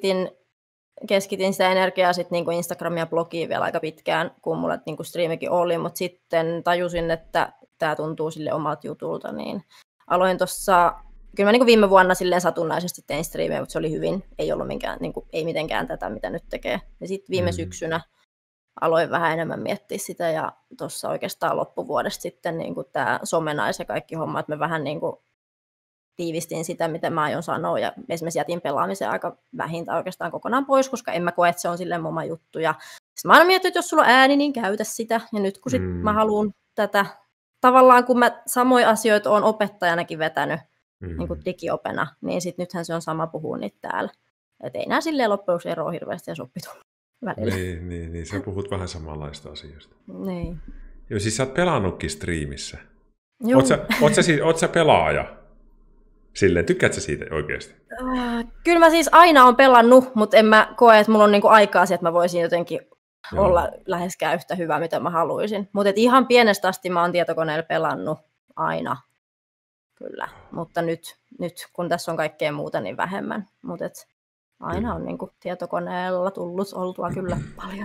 keskitin sitä energiaa sitten niinku Instagramia ja blogiin vielä aika pitkään, kun mulla niinku striimikin oli, mutta sitten tajusin, että tämä tuntuu sille omalta jutulta, niin aloin tuossa, kyllä mä niinku viime vuonna silleen satunnaisesti tein striimejä, mutta se oli hyvin, ei ollut ei mitenkään tätä, mitä nyt tekee. Ja sitten viime syksynä aloin vähän enemmän miettiä sitä, ja tuossa oikeastaan loppuvuodesta sitten niinku tämä somenais ja kaikki homma, että me vähän niinku tiivistin sitä, mitä mä aion sanoa, ja esimerkiksi jätin pelaamisen aika vähintään oikeastaan kokonaan pois, koska en mä koe, että se on silleen oma juttu. Ja sitten mä aina mietin, että jos sulla on ääni, niin käytä sitä. Ja nyt kun sit mä haluan tätä, tavallaan kun mä samoja asioita oon opettajanakin vetänyt niin kuin digiopena, niin sit nythän se on sama puhua niitä täällä. Että ei nää silleen loppujen eroa hirveästi ja soppitu välillä. Niin, sä puhut vähän samanlaista asioista. Niin. Joo, siis sä oot pelannutkin striimissä. Oot sä pelaaja? Silleen, tykkäätkö siitä oikeasti? Kyllä mä siis aina olen pelannut, mutta en mä koe, että mulla on niinku aikaa siihen, että mä voisin jotenkin olla läheskään yhtä hyvä, mitä mä haluaisin. Mutta ihan pienestä asti mä oon tietokoneella pelannut aina, kyllä. Mutta nyt kun tässä on kaikkea muuta, niin vähemmän. Mutta aina on niinku tietokoneella tullut oltua kyllä paljon.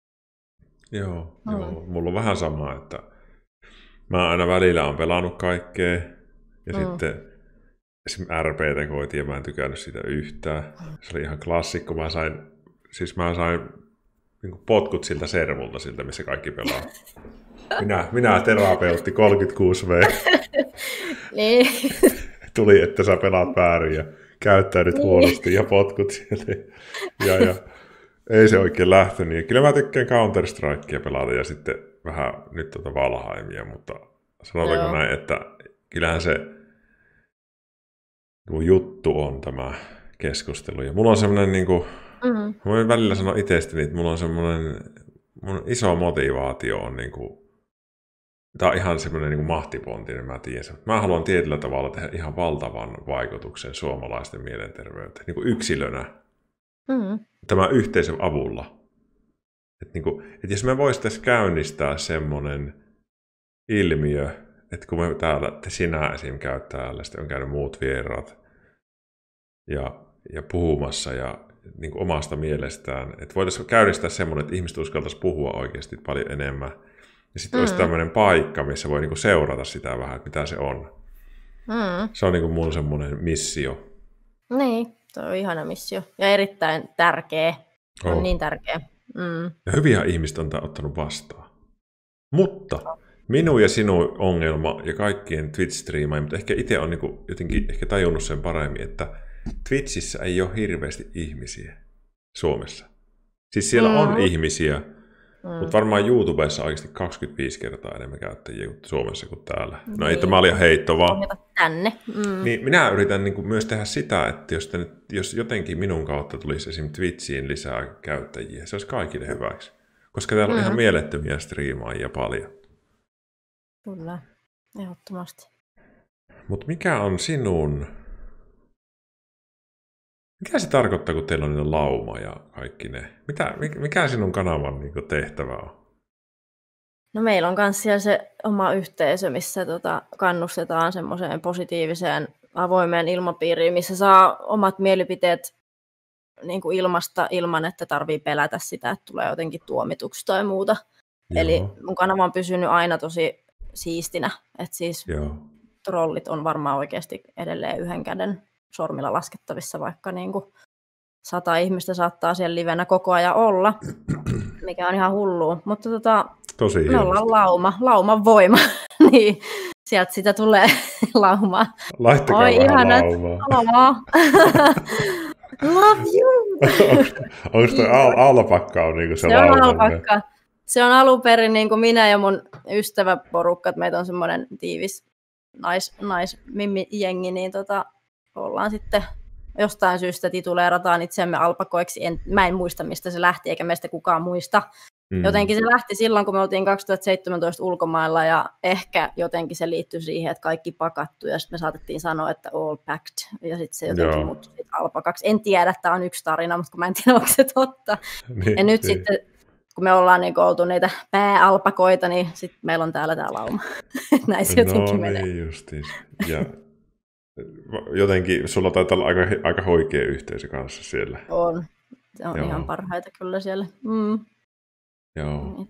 Joo, mulla on vähän sama, että mä aina välillä on pelannut kaikkea ja sitten esimerkiksi RP:tä koitin ja mä en tykännyt siitä yhtään. Se oli ihan klassikko. Mä sain niin potkut siltä servulta, siltä missä kaikki pelaa. Minä terapeutti 36V. Niin. Tuli, että sä pelaat väärin ja käyttäydyt huonosti ja potkut sieltä. Ja ei se oikein lähtenyt. Ja kyllä mä tykkään Counter-Strikea pelata ja sitten vähän nyt Valheimia, mutta sanotaanko näin, että kyllähän se juttu on tämä keskustelu. Ja mulla on semmoinen, niin kuin, mä voin välillä sanoa itsestäni, että mulla on semmoinen, mun iso motivaatio on, niin kuin, tämä on ihan semmoinen niin kuin mahtipontinen, mä tiedän. Mä haluan tietyllä tavalla tehdä ihan valtavan vaikutuksen suomalaisten mielenterveyteen, niin kuin yksilönä, tämän yhteisön avulla. Että jos me voisimme käynnistää semmoinen ilmiö, että kun me täällä, sinä esim. Käyt täällä, sitten on käynyt muut vieraat ja puhumassa ja niin kuin omasta mielestään, että voitaisiin käynnistää semmoinen, että ihmiset uskaltaisiin puhua oikeasti paljon enemmän. Ja sitten olisi tämmöinen paikka, missä voi niin kuin seurata sitä vähän, että mitä se on. Se on niin kuin mun semmoinen missio. Niin, se on ihana missio. Ja erittäin tärkeä. On niin tärkeä. Ja hyviä ihmiset on ottanut vastaan. Mutta minun ja sinun ongelma ja kaikkien Twitch-striimaajien, mutta ehkä itse olen niin jotenkin ehkä tajunnut sen paremmin, että Twitchissä ei ole hirveästi ihmisiä Suomessa. Siis siellä on ihmisiä, mutta varmaan YouTubessa oikeasti 25 kertaa enemmän käyttäjiä Suomessa kuin täällä. No ei tämä oli heitto vaan. Tänne. Niin minä yritän niin kuin myös tehdä sitä, että jos jotenkin minun kautta tulisi esimerkiksi Twitchiin lisää käyttäjiä, se olisi kaikille hyväksi. Koska täällä on ihan mielettömiä striimaajia paljon. Kyllä, ehdottomasti. Mutta mikä on sinun... Mikä se tarkoittaa, kun teillä on lauma ja kaikki ne? Mikä sinun kanavan niin kuin tehtävä on? No meillä on myös siellä se oma yhteisö, missä kannustetaan semmoiseen positiiviseen avoimeen ilmapiiriin, missä saa omat mielipiteet niin kuin ilmasta ilman, että tarvii pelätä sitä, että tulee jotenkin tuomituksi tai muuta. Joo. Eli mun kanava on pysynyt aina tosi siistinä. Että siis trollit on varmaan oikeasti edelleen yhden käden sormilla laskettavissa, vaikka niin kuin 100 ihmistä saattaa siellä livenä koko ajan olla, mikä on ihan hullua. Mutta me ollaan lauman voima, niin sieltä sitä tulee laumaa. Laittakaa vähän laumaa. Love you! Onko toi alpakka on niinku se on alpakka. Se on alun perin niin kuin minä ja mun ystäväporukka, että meitä on semmoinen tiivis naismimmi-jengi, niin ollaan sitten jostain syystä tituleerataan itseämme alpakoiksi. Mä en muista, mistä se lähti, eikä meistä kukaan muista. Jotenkin se lähti silloin, kun me oltiin 2017 ulkomailla, ja ehkä jotenkin se liittyi siihen, että kaikki pakattu, ja sitten me saatettiin sanoa, että all packed, ja sitten se jotenkin muuttui alpakaksi. En tiedä, tämä on yksi tarina, mutta kun mä en tiedä, onko se totta. Ja nyt sitten, kun me ollaan niin oltu niitä pääalpakoita, niin sitten meillä on täällä tämä lauma. Näin se jotenkin menee. No niin justiis. Ja jotenkin sulla taitaa olla aika hoikea yhteisö kanssa siellä. On. Se on ihan parhaita kyllä siellä. Joo.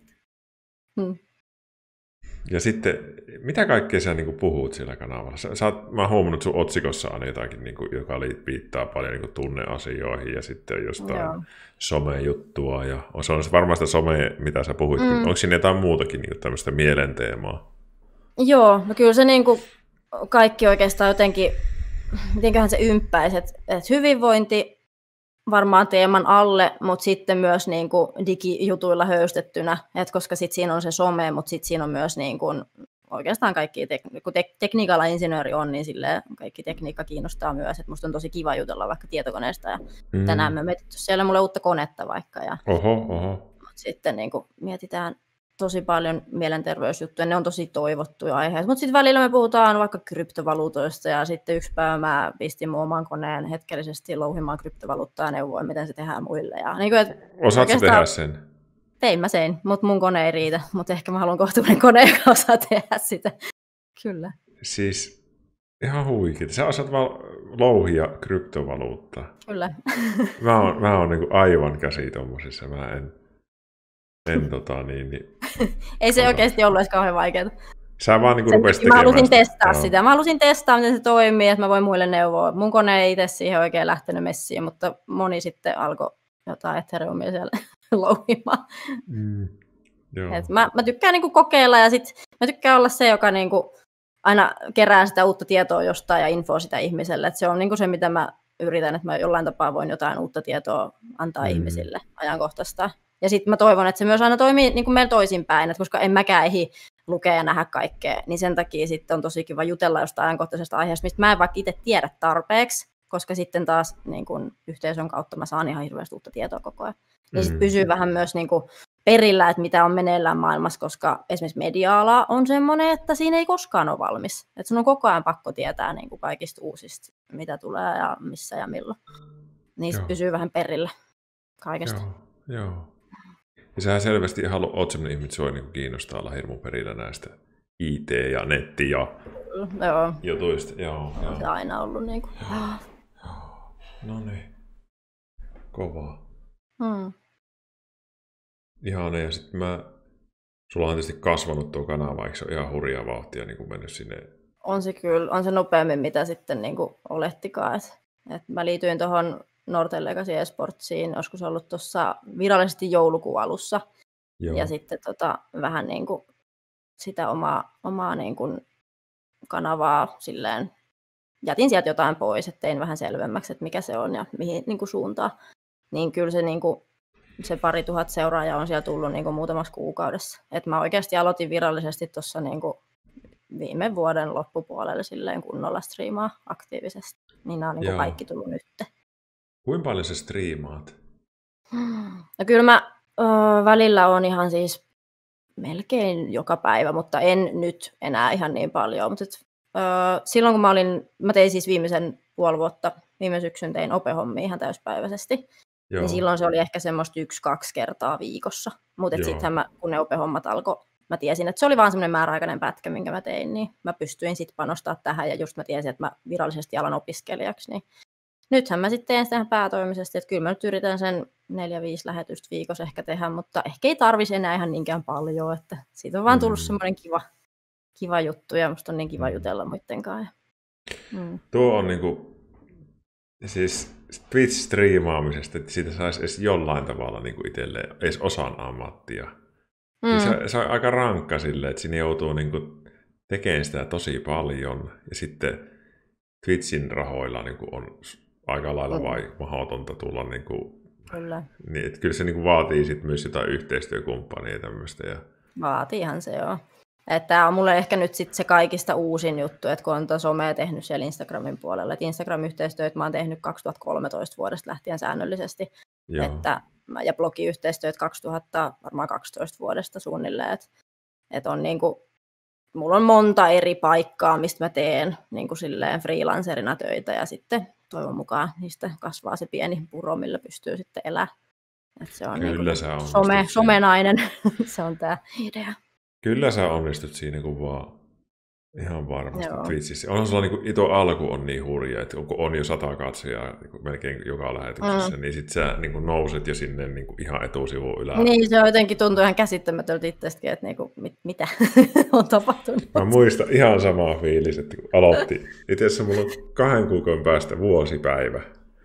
Ja sitten, mitä kaikkea sä niin kuin puhut siellä kanavalla? Mä oon huomannut sun otsikossa on jotakin, niin kuin, joka viittaa paljon niin kuin tunneasioihin ja sitten jostain somejuttua. Ja se on varmaan sitä somea, mitä sä puhuit. Onko siinä jotain muutakin niin kuin tämmöistä mielenteemaa? Joo, no kyllä se niin kuin kaikki oikeastaan jotenkin, mitenköhän se ympäisi, että hyvinvointi varmaan teeman alle, mutta sitten myös niin kuin digijutuilla höystettynä, että koska sitten siinä on se some, mutta sitten siinä on myös niin kuin oikeastaan kaikki, kun tekniikalla insinööri on, niin silleen kaikki tekniikka kiinnostaa myös, että musta on tosi kiva jutella vaikka tietokoneesta, ja tänään me mietitty siellä mulle uutta konetta vaikka, ja sitten niin kuin mietitään tosi paljon mielenterveysjuttuja, ne on tosi toivottuja aiheita, mutta sitten välillä me puhutaan vaikka kryptovaluutoista, ja sitten yksi päivä mä pistin mun oman koneen hetkellisesti louhimaan kryptovaluuttaa ja neuvoin, miten se tehdään muille. Ja niin kuin, osaatko tehdä sen? Tein mä sen, mutta mun kone ei riitä, mutta ehkä mä haluan kohtuullinen kone, joka osaa tehdä sitä. Kyllä. Siis ihan huikeeta. Sä osaat vaan louhia kryptovaluuttaa. Kyllä. Mä oon niin aivan käsi tommosissa. Mä en ei se oikeasti ollut edes kauhean vaikeaa. Sä vaan niin rupesit tekemään. Mä halusin testaa sitä. Mä halusin testaa, miten se toimii, että mä voin muille neuvoa. Mun kone ei itse siihen oikein lähtenyt messiin, mutta moni sitten alkoi jotain Ethereumia siellä louhimaan. Mä tykkään niinku kokeilla, ja sit mä tykkään olla se, joka niinku aina kerää sitä uutta tietoa jostain ja infoa sitä ihmiselle. Et se on niinku se, mitä mä yritän, että mä jollain tapaa voin jotain uutta tietoa antaa ihmisille ajankohtaista. Ja sitten mä toivon, että se myös aina toimii niin kuin meillä toisinpäin, että koska en mäkään ehdi lukea ja nähdä kaikkea, niin sen takia sitten on tosi kiva jutella jostain ajankohtaisesta aiheesta, mistä mä en vaikka itse tiedä tarpeeksi, koska sitten taas niin kuin yhteisön kautta mä saan ihan hirveästi uutta tietoa koko ajan. Ja sitten pysyy vähän myös niin kuin perillä, että mitä on meneillään maailmassa, koska esimerkiksi media-ala on semmoinen, että siinä ei koskaan ole valmis. Että sun on koko ajan pakko tietää niin kuin kaikista uusista, mitä tulee ja missä ja milloin. Niin se pysyy vähän perillä kaikesta. Joo. Ja sähän selvästi oot sellainen ihminen, että sua niin kiinnostaa olla hirmu perillä näistä IT- ja netti- ja jutuista. Joo. On se aina ollut niin kuin. No niin. Kovaa. Ihana. Ja sitten sulla on tietysti kasvanut tuo kanava, eikö se ole ihan hurjaa vauhtia niin kuin mennyt sinne? On se kyllä. On se nopeammin, mitä sitten niin kuin olettikaan. Et mä liityin tuohon Northern Legacy Esportsiin, joskus ollut tuossa virallisesti joulukuun alussa. Joo. Ja sitten vähän niin kuin sitä omaa niin kuin kanavaa silleen, jätin sieltä jotain pois, että tein vähän selvemmäksi, että mikä se on ja mihin niin kuin suuntaan. Niin kyllä se, niin kuin, se 2000 seuraajaa on siellä tullut niin kuin muutamassa kuukaudessa. Et mä oikeasti aloitin virallisesti tuossa niin kuin viime vuoden loppupuolella silleen kunnolla striimaa aktiivisesti. Niin nämä on niin kuin kaikki tullut nyt. Kuinka paljon sä striimaat? No kyllä mä välillä on ihan siis melkein joka päivä, mutta en nyt enää ihan niin paljon. Mutta silloin kun mä tein siis viimeisen puoli vuotta, viime syksyn tein opehommia ihan täyspäiväisesti. Niin silloin se oli ehkä semmoista 1-2 kertaa viikossa. Mutta sittenhän kun ne opehommat alkoi, mä tiesin, että se oli vaan semmoinen määräaikainen pätkä, minkä mä tein, niin mä pystyin sitten panostaa tähän. Ja just mä tiesin, että mä virallisesti alan opiskelijaksi, niin nythän mä sitten teen sitä ihan päätoimisesti, että kyllä mä nyt yritän sen 4-5 lähetystä viikossa ehkä tehdä, mutta ehkä ei tarvisi enää ihan niinkään paljon, että siitä on vaan tullut semmoinen kiva juttu ja musta on niin kiva jutella muiden kanssa. Tuo on niinku, siis Twitch-striimaamisesta, että siitä saisi edes jollain tavalla niinku itselleen edes osan ammattia. Se on aika rankka silleen, että siinä joutuu niinku tekemään sitä tosi paljon ja sitten Twitchin rahoilla niinku on aika lailla mahdotonta tulla niinku, kyllä. Niin, että kyllä se niinku vaatii sit myös jotain yhteistyökumppania ja tämmöistä. Vaatiihan se joo. Että tämä on mulle ehkä nyt sit se kaikista uusin juttu, että kun on somea tehnyt siellä Instagramin puolella. Että Instagram-yhteistyöt mä oon tehnyt 2013 vuodesta lähtien säännöllisesti. Ja blogiyhteistyöt 2012 vuodesta suunnilleen. Että on niinku, mulla on monta eri paikkaa, mistä mä teen niinku silleen freelancerina töitä ja sitten toivon mukaan niistä kasvaa se pieni puro, millä pystyy sitten elämään. Että se on kyllä niinku sä somenainen, se on tämä idea. Kyllä sä onnistut siinä, kun vaan ihan varmasti Twitchissä. Onhan sulla niin ito alku on niin hurja, että kun on jo 100 katsojaa niin melkein joka lähetyksessä, niin sit sä niin nouset jo sinne niin ihan etusivuun ylä. Niin, se jotenkin tuntuu ihan käsittämätöltä itsestäkin, että niin kuin, mitä on tapahtunut. Mä muistan ihan samaa fiilis, että kun aloitti. Itse asiassa mulla on 2 kuukauden päästä vuosipäivä.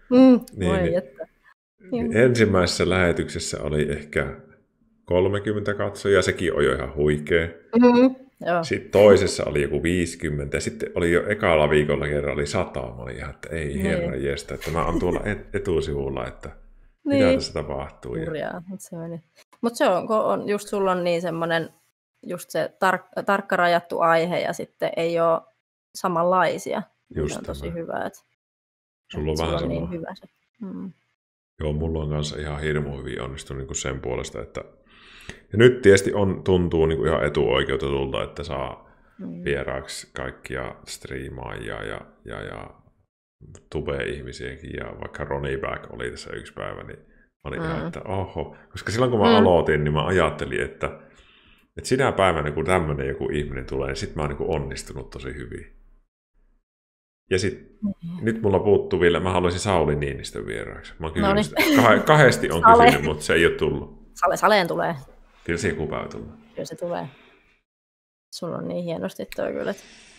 Niin ensimmäisessä lähetyksessä oli ehkä 30 katsojaa, sekin on jo ihan huikea. Sitten toisessa oli joku 50, ja sitten oli jo ekalla viikolla kerran oli 100. Mä olin ihan, että ei herra jestä, että mä oon tuolla etusivulla, että mitä tässä tapahtuu. Mutta se on, kun just sulla on niin semmoinen just se tarkka rajattu aihe, ja sitten ei ole samanlaisia. Just se on tosi hyvä, että sulla on vähän sama. Niin hyvä se. Joo, mulla on kanssa ihan hirmu hyvin onnistunut niin sen puolesta, että ja nyt tietysti tuntuu niin kuin ihan etuoikeutetulta, että saa vieraaksi kaikkia striimaajia ja tube-ihmisiäkin. Ja vaikka Ronnie Back oli tässä yksi päivä, niin mä olin ihan, että oho. Koska silloin kun mä aloitin, niin mä ajattelin, että sinä päivänä kun tämmöinen joku ihminen tulee, niin sit mä oon niin kuin onnistunut tosi hyvin. Ja nyt mulla puuttuu vielä, mä haluaisin Sauli Niinistön vieraaksi. Mä oon kysynyt kahdesti on kysynyt, mutta se ei ole tullut. Saleen tulee. Kyllä se joku päivä tulee. Kyllä se tulee. Sulla on niin hienosti toi kyllä.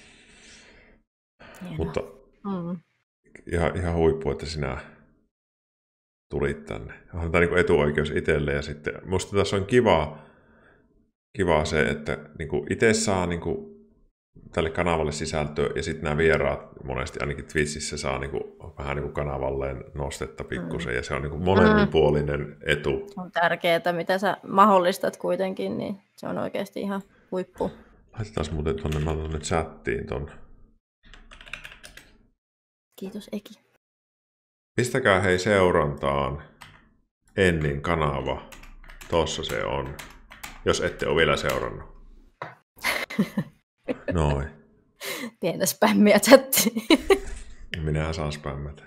Mutta ihan huippu, että sinä tulit tänne. On tämä niin etuoikeus itselle ja sitten musta tässä on kiva se, että niin itse saa niin tälle kanavalle sisältöä ja sitten nämä vieraat monesti ainakin Twitchissä saa niin vähän niin kanavalleen nostetta pikkusen ja se on niin molemminpuolinen etu. On tärkeää, mitä sä mahdollistat kuitenkin, niin se on oikeasti ihan huippu. Laitetaan muuten tuonne chattiin ton. Kiitos Eki. Pistäkää hei seurantaan Ennin kanava. Tossa se on, jos ette ole vielä seurannut. Noin. Pientä spämmiä chattiin. Minähän saan spämmätä.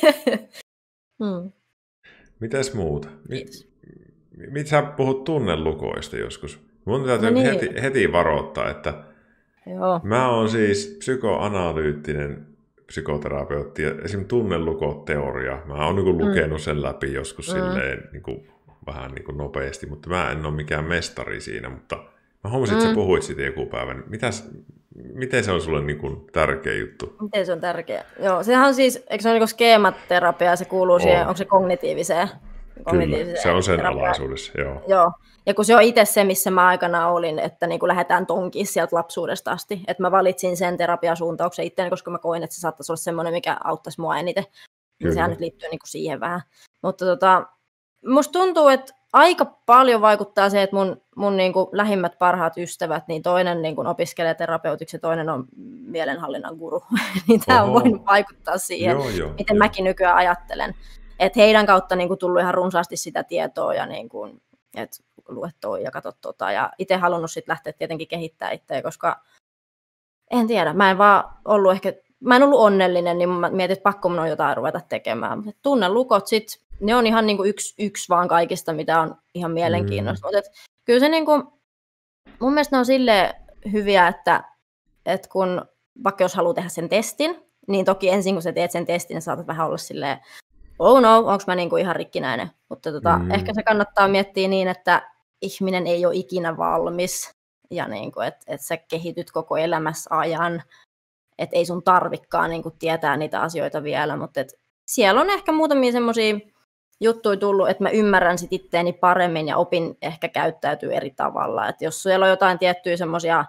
Mitäs muuta? Mitä sä puhut tunnelukoista joskus? Mun täytyy heti varoittaa, että mä oon siis psykoanalyyttinen psykoterapeutti ja esimerkiksi tunnelukoteoria. Mä oon niin lukenut sen läpi joskus silleen niin vähän niin nopeasti, mutta mä en ole mikään mestari siinä, mutta mä huomasin, että sä puhuit siitä joku päivän. Miten se on sulle niin kuin tärkeä juttu? Miten se on tärkeä? Joo, sehän on siis, eikö se ole niin skeematerapia, se kuuluu siihen, onko se kognitiiviseen? Kyllä, se on sen terapiaan alaisuudessa, joo. Ja kun se on itse se, missä mä aikana olin, että niin kuin lähdetään tonkiin sieltä lapsuudesta asti. Että mä valitsin sen terapiasuuntauksen itseäni, koska mä koin, että se saattaisi olla semmoinen, mikä auttaisi mua eniten. Niin sehän nyt liittyy niin kuin siihen vähän. Mutta musta tuntuu, että aika paljon vaikuttaa se, että mun niin kuin lähimmät parhaat ystävät, niin toinen niin kuin opiskelee terapeutiksi ja toinen on mielenhallinnan guru. Niin tämä on voinut vaikuttaa siihen, miten mäkin nykyään ajattelen. Että heidän kautta niin kuin tullut ihan runsaasti sitä tietoa ja niin kuin, että lue toi ja katso tota. Ja itse halunnut sitten lähteä tietenkin kehittämään itseä, koska en tiedä, mä en ollut onnellinen, niin mä mietin, että pakko mun on jotain ruveta tekemään. Tunnelukot sitten, ne on ihan niin kuin yksi vaan kaikista, mitä on ihan mielenkiinnosta. Mutta kyllä se niin kuin, mun mielestä ne on silleen hyviä, että kun vaikka jos haluaa tehdä sen testin, niin toki ensin kun sä teet sen testin, niin saatat vähän olla silleen, oh no, onko mä niinku ihan rikkinäinen. Mutta ehkä se kannattaa miettiä niin, että ihminen ei ole ikinä valmis ja niinku, että sä kehityt koko elämässä ajan, että ei sun tarvikaan niinku tietää niitä asioita vielä, mutta siellä on ehkä muutamia semmoisia juttuja tullut, että mä ymmärrän sit itteeni paremmin ja opin ehkä käyttäytyy eri tavalla. Et jos siellä on jotain tiettyjä semmoisia,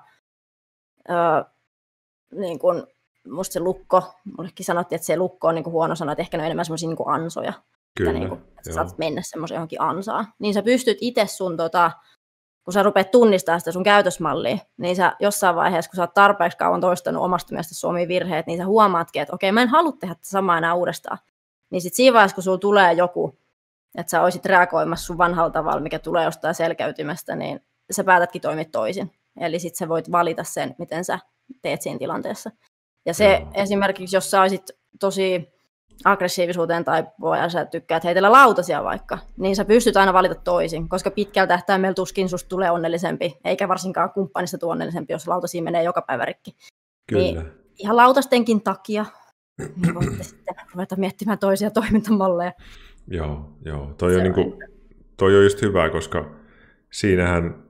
niin kun musta se lukko, mullekin sanottiin, että se lukko on niin kuin huono sana, että ehkä ne on enemmän semmoisia niin ansoja. Kyllä, että, niin kuin, että sä saat mennä semmoisen johonkin ansaan. Niin sä pystyt itse sun, kun sä rupeat tunnistamaan sitä sun käytösmallia, niin sä jossain vaiheessa, kun sä oot tarpeeksi kauan toistanut omasta mielestä omia virheet, niin sä huomaatkin, että okei, mä en halua tehdä tätä samaa enää uudestaan. Niin sit siinä vaiheessa, kun sulla tulee joku, että sä olisit reagoimassa sun vanhalla tavalla, mikä tulee jostain selkäytymästä, niin sä päätätkin toimia toisin. Eli sit sä voit valita sen, miten sä teet siinä tilanteessa. Ja se esimerkiksi, jos sä olisit tosi aggressiivisuuteen tai voi sä tykkäät heitellä lautasia vaikka, niin sä pystyt aina valita toisin, koska pitkällä tähtäimellä tuskin susta tulee onnellisempi, eikä varsinkaan kumppanista tule onnellisempi, jos lautasia menee joka päivä rikki. Kyllä. Niin ihan lautastenkin takia niin voitte sitten ruveta miettimään toisia toimintamalleja. Joo. Toi on just hyvä, koska siinähän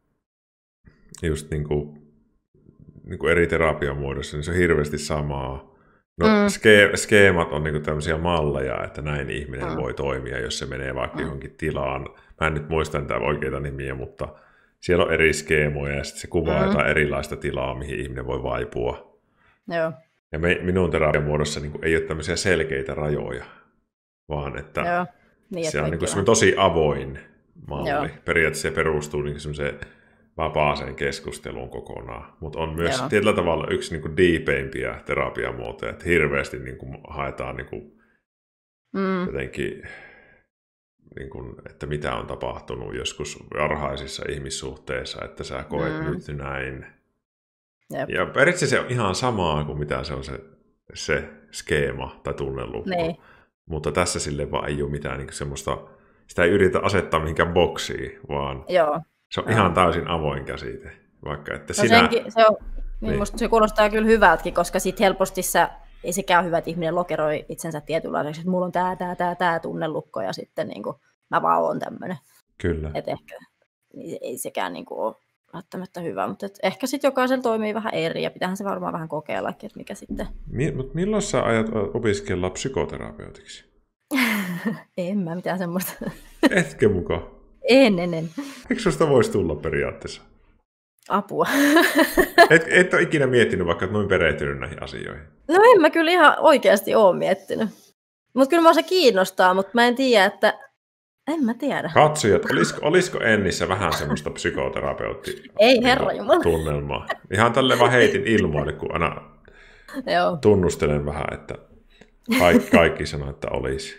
just niin kuin eri terapiamuodossa, niin se on hirveästi samaa. No, skeemat on niinku tämmöisiä malleja, että näin ihminen voi toimia, jos se menee vaikka johonkin tilaan. Mä en nyt muista niitä oikeita nimiä, mutta siellä on eri skeemoja ja sitten se kuvaa jotain erilaista tilaa, mihin ihminen voi vaipua. Joo. Ja minun terapiamuodossa niinku ei ole tämmöisiä selkeitä rajoja, vaan että niin, se on niinku tosi avoin malli. Joo. Periaatteessa se perustuu niinku semmoiseen vapaaseen keskusteluun kokonaan, mutta on myös tietyllä tavalla yksi niinku deepeimpiä terapiamuotoja, että hirveästi niinku haetaan niinku jotenkin, niinku, että mitä on tapahtunut joskus varhaisissa ihmissuhteissa, että sä koet nyt näin. Jep. Ja periaatteessa se on ihan samaa kuin mitä se on se skeema tai tunnelukko, mutta tässä sille vaan ei ole mitään niinku semmoista, sitä ei yritä asettaa mihinkään boksiin, vaan se on ihan täysin avoin käsite. Vaikka, että musta se kuulostaa kyllä hyvältäkin, koska sit helposti ei sekään ole hyvä, että ihminen lokeroi itsensä tietynlaiseksi, että mulla on tää tunnelukko ja sitten niin kuin, mä vaan oon tämmönen. Kyllä. Et ehkä ei sekään niin kuin, ole välttämättä hyvä, mutta ehkä sitten jokaisella toimii vähän eri ja pitäähän se varmaan vähän kokeillakin, että mikä sitten. Mutta milloin sä ajat opiskella psykoterapeutiksi? En mä mitään semmoista. Etkö mukaan? En. Eikö susta voisi tulla periaatteessa? Apua. Et ole ikinä miettinyt, vaikka noin perehtynyt näihin asioihin? No en mä kyllä ihan oikeasti ole miettinyt. Mutta kyllä mua se kiinnostaa, mutta mä en tiedä, että en mä tiedä. Katsojat, olisiko Ennissä vähän semmoista psykoterapeuttia? Ei herranjumala. Tunnelmaa. Ihan tälle vaan heitin ilmoille, kun aina tunnustelen vähän, että kaikki sanoo, että olisi.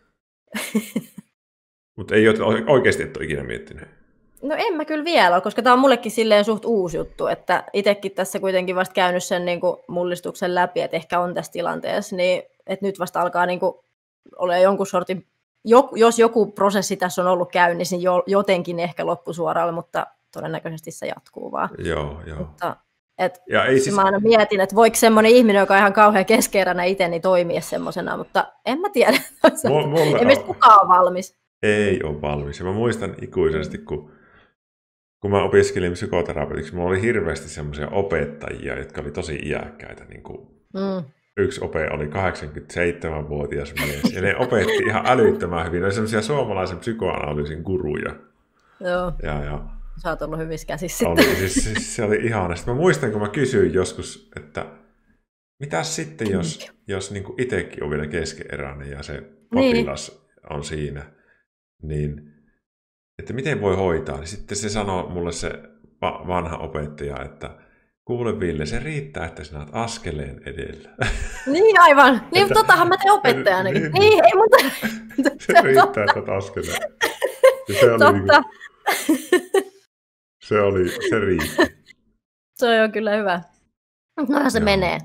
Mutta ei ole oikeasti et ole ikinä miettinyt. No en mä kyllä vielä, koska tämä on mullekin silleen suht uusi juttu, että itsekin tässä kuitenkin vasta käynyt sen niin kuin mullistuksen läpi, että ehkä on tässä tilanteessa, niin että nyt vasta alkaa niin kuin olla jonkun sortin, jos joku prosessi tässä on ollut käynnissä, niin jotenkin ehkä loppusuoralla, mutta todennäköisesti se jatkuu vaan. Joo. Mutta, siis... Mä aina mietin, että voiko semmoinen ihminen, joka on ihan kauhean keskeeräinen itse, niin toimia semmoisena, mutta en mä tiedä. Ei meistä kukaan ole valmis. Ei ole valmis. Ja mä muistan ikuisesti, kun mä opiskelin psykoterapeutiksi, mulla oli hirveästi semmoisia opettajia, jotka oli tosi iäkkäitä. Niin kuin yksi ope oli 87-vuotias mies, ja ne opetti ihan älyttömän hyvin. Ne oli semmoisia suomalaisen psykoanalyysin guruja. Joo. Ja sä oot ollut hyvissä käsissä. Se oli ihana. Sitten mä muistan, kun mä kysyin joskus, että mitäs sitten, jos niin kuin itsekin on vielä keskeneräinen ja se potilas on siinä, niin että miten voi hoitaa. Niin sitten se sanoi mulle se vanha opettaja, että kuule Ville, se riittää, että sinä olet askeleen edellä. Niin aivan. Niin, totahan mä teen opettajanakin. Niin, ei muuta. Se riittää, että olet askeleen. Totta. Se riitti. Se on kyllä hyvä. Noinhan se menee.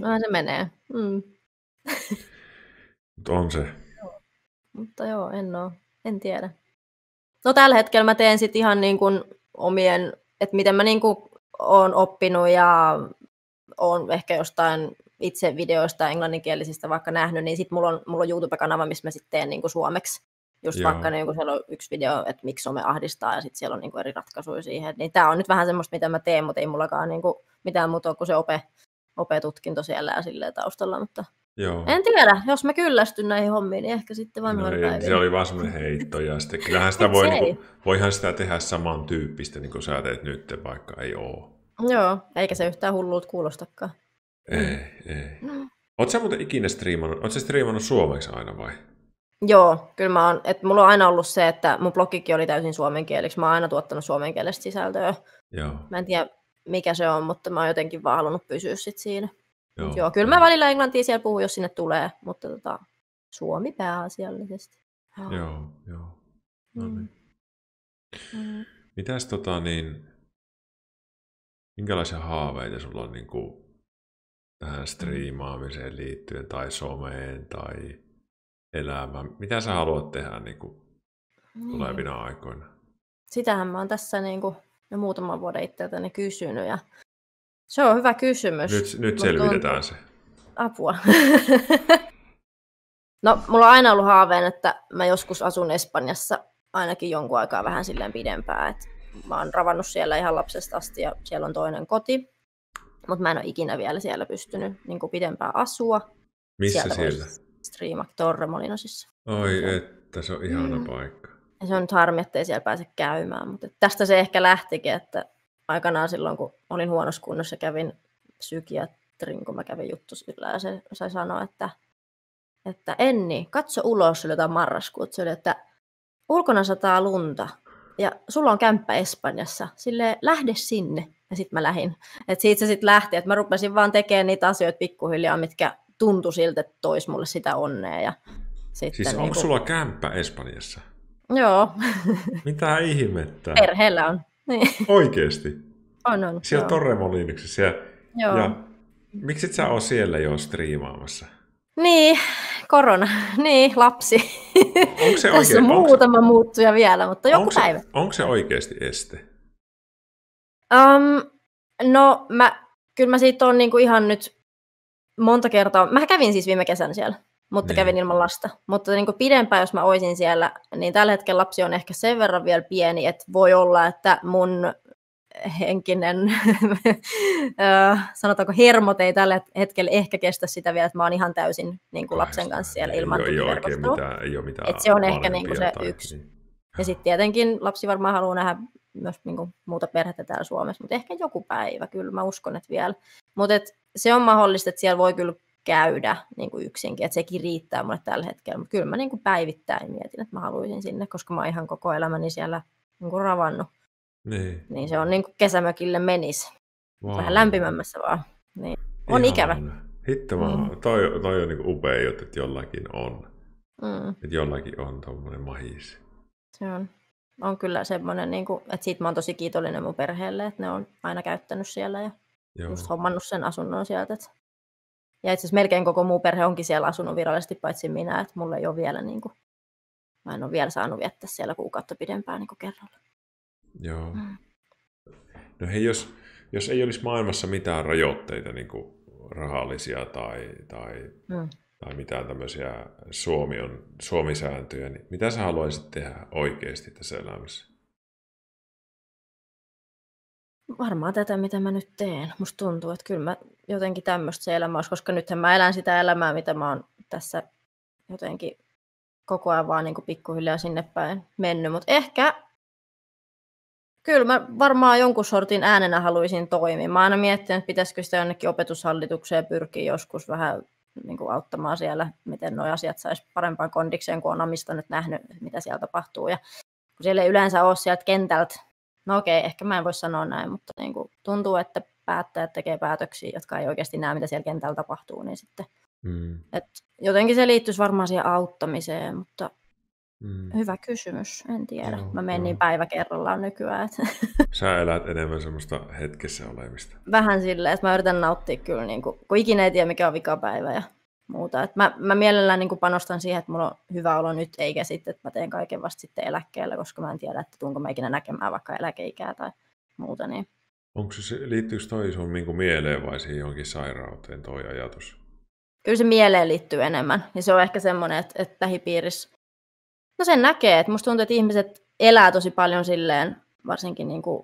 Mutta on se. Mutta en tiedä. No tällä hetkellä mä teen sitten ihan niin kuin omien, että miten mä niin kuin oon oppinut ja oon ehkä jostain itse videoista englanninkielisistä vaikka nähnyt, niin sitten mulla on YouTube-kanava, missä mä sitten teen niin kuin suomeksi. Just Joo. vaikka niin kuin siellä on yksi video, että miksi some ahdistaa, ja sitten siellä on niin kuin eri ratkaisuja siihen. Niin tämä on nyt vähän semmoista, mitä mä teen, mutta ei mullakaan niin kuin mitään muuta kuin se OPE-tutkinto siellä ja silleen taustalla. Mutta Joo. en tiedä, jos mä kyllästyn näihin hommiin, niin ehkä sitten vanhoilla No, päivinä. se oli vaan semmoinen heitto, ja sitten kyllähän sitä voihan sitä tehdä samantyyppistä, niin kuin sä teet nyt, vaikka ei oo. Joo, eikä se yhtään hullulta kuulostakaan. Ei. Oletko sä muuten ikinä striimannut suomeksi aina vai? Joo, kyllä mä oon, että mulla on aina ollut se, että mun blogikin oli täysin suomenkieliksi. Mä oon aina tuottanut suomenkielistä sisältöä. Joo. Mä en tiedä, mikä se on, mutta mä oon jotenkin vaan halunnut pysyä sit siinä. Joo. Kyllä mä välillä englantia siellä puhun, jos sinne tulee, mutta suomi pääasiallisesti. Joo. No niin. Mitäs minkälaisia haaveita sulla on niin kuin tähän striimaamiseen liittyen tai someen tai elämään? Mitä sä haluat tehdä niin kuin tulevina aikoina? Sitähän mä oon tässä niin kuin jo muutaman vuoden itseltäni kysynyt ja se on hyvä kysymys. Nyt selvitetään se. Apua. No, mulla on aina ollut haaveen, että mä joskus asun Espanjassa ainakin jonkun aikaa vähän silleen pidempään. Et mä oon ravannut siellä ihan lapsesta asti ja siellä on toinen koti. Mutta mä en ole ikinä vielä siellä pystynyt niin kuin pidempään asua. Missä siellä? Striima Torremolinosissa. Oi että, se on ihana paikka. Ja se on nyt harmi, ettei siellä pääse käymään. Mutta tästä se ehkä lähtikin, että aikanaan silloin, kun olin huonossa kunnossa, kävin psykiatrin, kun mä kävin juttusilla. Ja se sanoi, että Enni, katso ulos, se oli jotain marraskuuta. Se oli, että ulkona sataa lunta ja sulla on kämppä Espanjassa. Silleen, lähde sinne. Ja sitten mä lähdin. Et siitä se sitten lähti, että mä rupesin vaan tekemään niitä asioita pikkuhiljaa, mitkä tuntui siltä, että tois mulle sitä onnea. Ja sitten siis onko sulla kämppä Espanjassa? Joo. Mitä ihmettä? Perheellä on. Niin. Oikeesti? On. Siellä Torremoliinoksessa. Joo. Ja miksi et sä ole siellä jo striimaamassa? Niin, korona. Niin, lapsi. Onko se Tässä on muutama muuttuja vielä, mutta joku päivä. Onko se oikeasti este? No, kyllä mä siitä on niinku ihan nyt monta kertaa. Mä kävin siis viime kesänä siellä, mutta kävin ilman lasta. Mutta niinku pidempään, jos mä oisin siellä, niin tällä hetkellä lapsi on ehkä sen verran vielä pieni, että voi olla, että mun henkinen, sanotaanko hermot ei tällä hetkellä ehkä kestä sitä vielä, että mä oon ihan täysin niin kuin lapsen kanssa siellä ilman tukiverkostoa. Ei ole mitään. Se on ehkä niin kuin se yksi. Niin. Ja sitten tietenkin lapsi varmaan haluaa nähdä myös niin kuin muuta perhettä täällä Suomessa, mutta ehkä joku päivä, kyllä mä uskon, että vielä. Mutta se on mahdollista, että siellä voi kyllä käydä niin kuin yksinkin, että sekin riittää mulle tällä hetkellä. Mutta kyllä mä niin kuin päivittäin mietin, että mä haluaisin sinne, koska mä oon ihan koko elämäni siellä niin kuin ravannut. Niin se on niin kuin kesämökille menisi. Wow. Vähän lämpimämmässä vaan. Niin. On ikävä. Hitto vaan. Toi on niin kuin upea juttu, että jollakin on. Että jollakin on tommoinen mahis. Se on kyllä semmoinen, niin kuin, että siitä mä oon tosi kiitollinen mun perheelle, että ne on aina käyttänyt siellä ja just hommannut sen asunnon sieltä. Ja itse asiassa melkein koko muu perhe onkin siellä asunut virallisesti, paitsi minä, että mulla ei ole vielä, niin kuin, mä en ole vielä saanut viettää siellä kuukautta pidempään niin kuin kerralla. Joo. No hei, jos ei olisi maailmassa mitään rajoitteita, niin kuin rahallisia tai mitään tämmöisiä Suomi-sääntöjä, niin mitä sä haluaisit tehdä oikeasti tässä elämässä? Varmaan tätä, mitä mä nyt teen. Musta tuntuu, että kyllä mä jotenkin tämmöistä se elämä olisi, koska nythän mä elän sitä elämää, mitä mä oon tässä jotenkin koko ajan vaan niin kuin pikkuhiljaa sinne päin mennyt, mutta ehkä kyllä mä varmaan jonkun sortin äänenä haluaisin toimia. Mä oon aina miettinyt, että pitäisikö sitä jonnekin opetushallitukseen pyrkiä joskus vähän niin kuin auttamaan siellä, miten nuo asiat saisi parempaan kondikseen, kun on Amista nyt nähnyt, mitä siellä tapahtuu. Ja kun siellä ei yleensä ole sieltä kentältä, no okei, ehkä mä en voi sanoa näin, mutta niin kuin tuntuu, että päättäjät tekee päätöksiä, jotka ei oikeasti näe, mitä siellä kentällä tapahtuu, niin sitten jotenkin se liittyisi varmaan siihen auttamiseen, mutta hyvä kysymys, en tiedä. Mä menen niin päivä kerrallaan nykyään. Sä elät enemmän semmoista hetkessä olemista. Vähän silleen, että mä yritän nauttia kyllä, niin kun ikinä ei tiedä mikä on vikapäivä ja muuta. Et mä mielellään niin panostan siihen, että mulla on hyvä olo nyt, eikä sitten, että mä teen kaiken vasta sitten eläkkeellä, koska mä en tiedä, että tuunko mä ikinä näkemään vaikka eläkeikää tai muuta. Niin Liittyykö toi sun niin kuin mieleen vai siihen jonkin sairauteen toi ajatus? Kyllä se mieleen liittyy enemmän. Ja se on ehkä semmoinen, että lähipiirissä, no sen näkee, että musta tuntuu, että ihmiset elää tosi paljon silleen, varsinkin niin kuin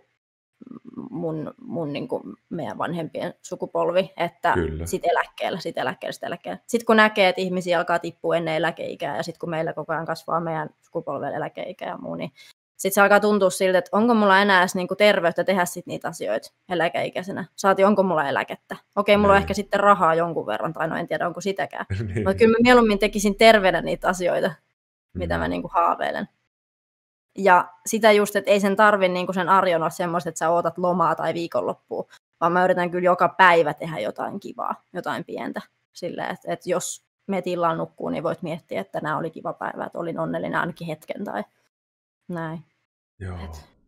mun niin kuin meidän vanhempien sukupolvi, että sit eläkkeellä. Sitten kun näkee, että ihmisiä alkaa tippua ennen eläkeikää, ja sitten kun meillä koko ajan kasvaa meidän sukupolven eläkeikä ja muu, niin sitten se alkaa tuntua siltä, että onko mulla enää edes niin kuin terveyttä tehdä sit niitä asioita eläkeikäisenä. Saati, onko mulla eläkettä. Okei, mulla on ehkä sitten rahaa jonkun verran, tai no en tiedä, onko sitäkään. Mutta kyllä mä mieluummin tekisin terveenä niitä asioita, mitä mä niin kuin haaveilen. Ja sitä just, että ei sen tarvi niin kuin sen arjen olla semmoista, että sä ootat lomaa tai viikonloppua, vaan mä yritän kyllä joka päivä tehdä jotain kivaa, jotain pientä. Silleen, että jos menet illalla nukkuu, niin voit miettiä, että nämä oli kiva päivä, että olin onnellinen ainakin hetken tai näin. Joo.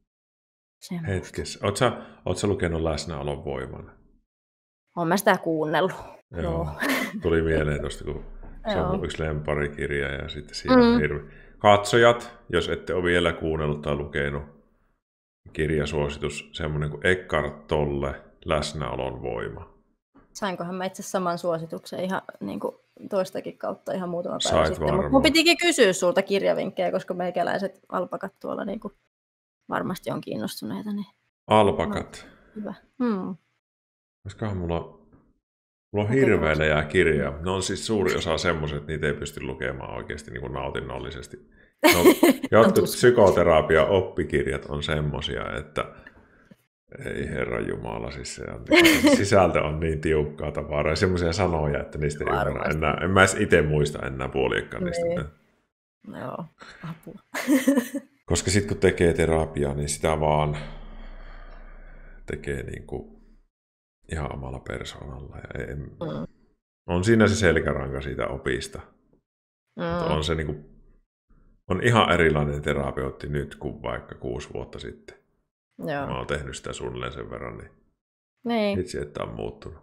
Hetkessä. Ootko lukenut Läsnäolon voiman? Olen mä sitä kuunnellut. Joo. Tuli mieleen tuosta, kun se on yksi lemparikirja ja sitten siinä on hirveä. Katsojat, jos ette ole vielä kuunnellut tai lukenut, kirjasuositus, semmoinen kuin Eckhart Tolle, Läsnäolon voima. Sainkohan mä itse saman suosituksen ihan niin kuin toistakin kautta ihan muutama päivä sitten. Mun pitikin kysyä sulta kirjavinkkejä, koska meikäläiset alpakat tuolla niin kuin varmasti on kiinnostuneita. Niin... Alpakat? Hyvä. Koskahan mulla on hirveä kirja. Ne on siis suuri osa semmoiset, että niitä ei pysty lukemaan oikeasti niin kuin nautinnollisesti. No, jotkut psykoterapia-oppikirjat on semmoisia, että ei herran jumala, siis se on, sisältö on niin tiukkaa tavaraa. Semmoisia sanoja, että niistä ei ymmärrä enää. En mä edes itse muista enää puoliekkaan niistä. Joo, apua. Koska sitten kun tekee terapiaa, niin sitä vaan tekee niin kuin ihan omalla persoonalla. Ja on siinä se selkäranka siitä opista. On se niin kuin, on ihan erilainen terapeutti nyt kuin vaikka 6 vuotta sitten. Joo. Mä oon tehnyt sitä suunnilleen sen verran, niin itse, että on muuttunut.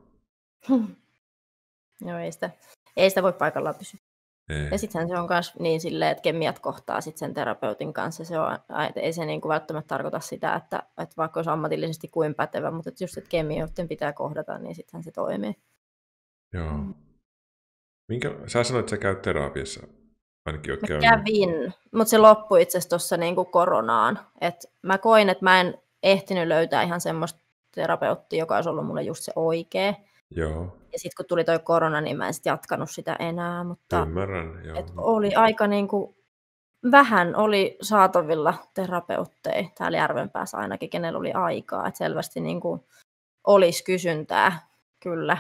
Joo, ei sitä voi paikallaan pysyä. Ja sittenhän se on myös niin silleen, että kemiat kohtaa sit sen terapeutin kanssa. Se on, ei se niinku välttämättä tarkoita sitä, että vaikka olisi ammatillisesti kuin pätevä, mutta että just että kemioiden pitää kohdata, niin sittenhän se toimii. Joo. Sä sanoit, että sä käyt terapiassa. Ainakin kävin, mutta se loppui itse asiassa tuossa niinku koronaan. Et mä koin, että mä en ehtinyt löytää ihan semmoista terapeuttia, joka olisi ollut mulle just se oikea. Joo. Ja sitten kun tuli toi korona, niin mä en sitten jatkanut sitä enää. Mutta ymmärrän, joo. Oli aika niinku, vähän oli saatavilla terapeutteja täällä Järvenpäässä ainakin, kenellä oli aikaa. Et selvästi niinku olisi kysyntää, kyllä.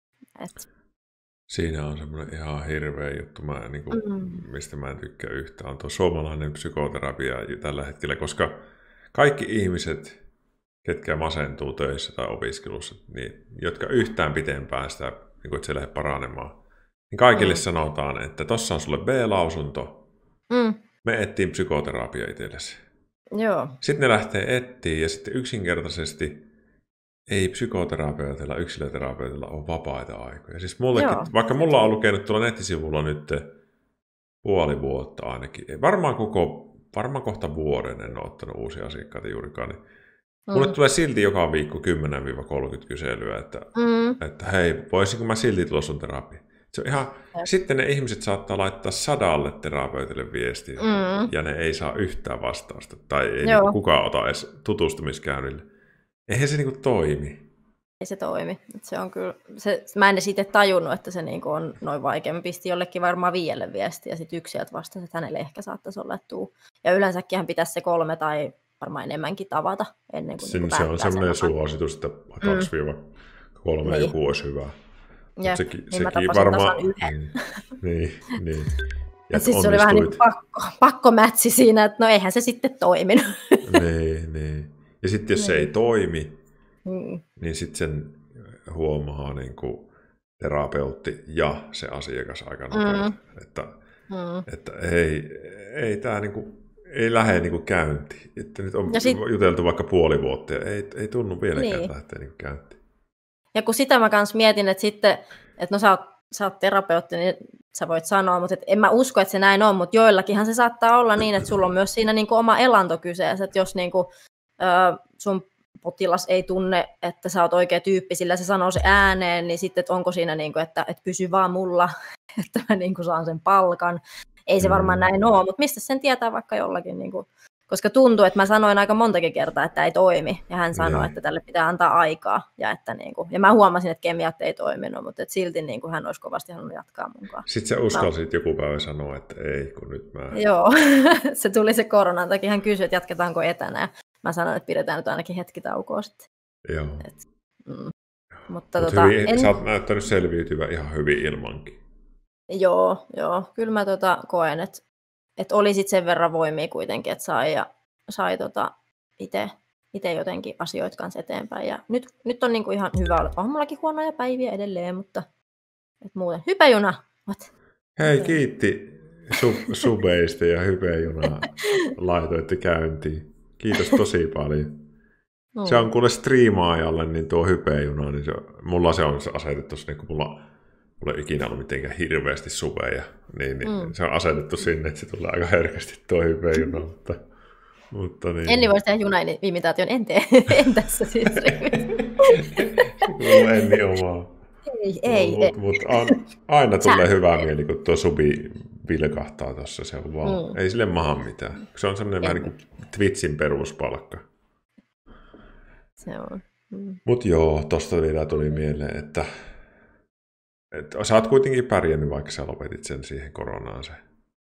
Siinä on semmoinen ihan hirveä juttu, mistä mä en tykkää yhtään. On tuo suomalainen psykoterapia tällä hetkellä, koska kaikki ihmiset, ketkä masentuu töissä tai opiskelussa, niin, jotka yhtään pitempään sitä, niin että se lähde paranemaan, niin kaikille sanotaan, että tossa on sulle B-lausunto, me etsii psykoterapia itsellesi. Joo. Sitten ne lähtee etsiä ja sitten yksinkertaisesti ei psykoterapeutilla, yksilöterapeutilla ole vapaita aikoja. Siis mullekin, vaikka mulla on lukenut tuolla nettisivulla nyt puoli vuotta ainakin, varmaan kohta vuoden en ole ottanut uusia asiakkaita juurikaan, niin mulle tulee silti joka viikko 10-30 kyselyä, että hei, voisinko mä silti tulla sun terapiaan? Se on ihan, sitten ne ihmiset saattaa laittaa 100 terapeutille viestiä, ja ne ei saa yhtään vastausta, tai ei kukaan ota edes tutustumiskäynnille. Eihän se niinku toimi. Ei se toimi. Se on kyllä, mä en sitten tajunnut, että se niinku on noin vaikea. Mä pistin jollekin varmaan 5 viestiä, ja sitten yksi sieltä vastasi, että hänelle ehkä saattaisi olla tuu. Ja yleensäkin pitäisi se 3 tai varmaan enemmänkin tavata ennen kuin se on semmoinen suositus, että 2-3 joku olisi hyvä. Ja sekin mä tapasin varmaan tasan 1. Niin. Ja siis se oli vähän niin pakkomätsi siinä, että no eihän se sitten toiminut. niin. Ja sitten jos se ei toimi, niin sitten sen huomaa niin kuin terapeutti ja se asiakas aika nopeasti, että ei tämä niin kuin, ei lähde niin kuin käyntiin. Että nyt on juteltu vaikka puoli vuotta ja ei tunnu vieläkään lähteä niin kuin käyntiin. Ja kun sitä mä kans mietin, että sitten, että no sä oot terapeutti, niin sä voit sanoa, mutta en mä usko, että se näin on, mutta joillakinhan se saattaa olla niin, että sulla on myös siinä niin kuin oma elanto kyseessä, että jos niin kuin, sun potilas ei tunne, että sä oot oikea tyyppi, sillä se sanoo se ääneen, niin sitten, että onko siinä, niin kuin, että pysy vaan mulla, että mä niin kuin saan sen palkan. Ei se varmaan näin ole, mutta mistä sen tietää vaikka jollakin, niin kuin, koska tuntuu, että mä sanoin aika montakin kertaa, että ei toimi, ja hän sanoi, että tälle pitää antaa aikaa, ja, että, niin kuin, ja mä huomasin, että kemiat ei toiminut, mutta että silti niin kuin, hän olisi kovasti halunnut jatkaa mukaan. Sitten sä uskalsit joku päivä sanoa, että ei, kun nyt mä... Joo, se tuli se koronan takia, hän kysyi, että jatketaanko etänä, ja mä sanoin, että pidetään nyt ainakin hetki taukoa sitten. Joo. Mutta sä oot näyttänyt selviytyvä ihan hyvin ilmankin. Joo, kyllä mä koen, että oli sit sen verran voimia kuitenkin, että sai itse jotenkin asioita kanssa eteenpäin. Ja nyt on niinku ihan hyvä olla. On mullakin huonoja päiviä edelleen, mutta muuten. Hypäjuna! Hei, kiitti subeista ja hypäjunaa laitoitte käyntiin. Kiitos tosi paljon. No. Se on kuule striimaajalle, niin tuo hypäjuna, niin mulla se on asetettu, niin kun mulla ei ikinä ollut mitenkään hirveästi subeja, niin se on asetettu sinne, että se tulee aika herkästi tuo hypäjuna, mutta niin. Enni voisi tehdä junaimitaation, en tässä siis. Mulla Enni omaa. Ei. Mutta aina tulee hyvä mieli, kun tuo subi vilkahtaa tuossa, se on vaan, ei sille maha mitään. Se on semmoinen vähän niin kuin Twitchin peruspalkka. Se on. Mutta joo, tosta vielä tuli mieleen, että sä oot kuitenkin pärjännyt, vaikka sä lopetit sen siihen koronaan se.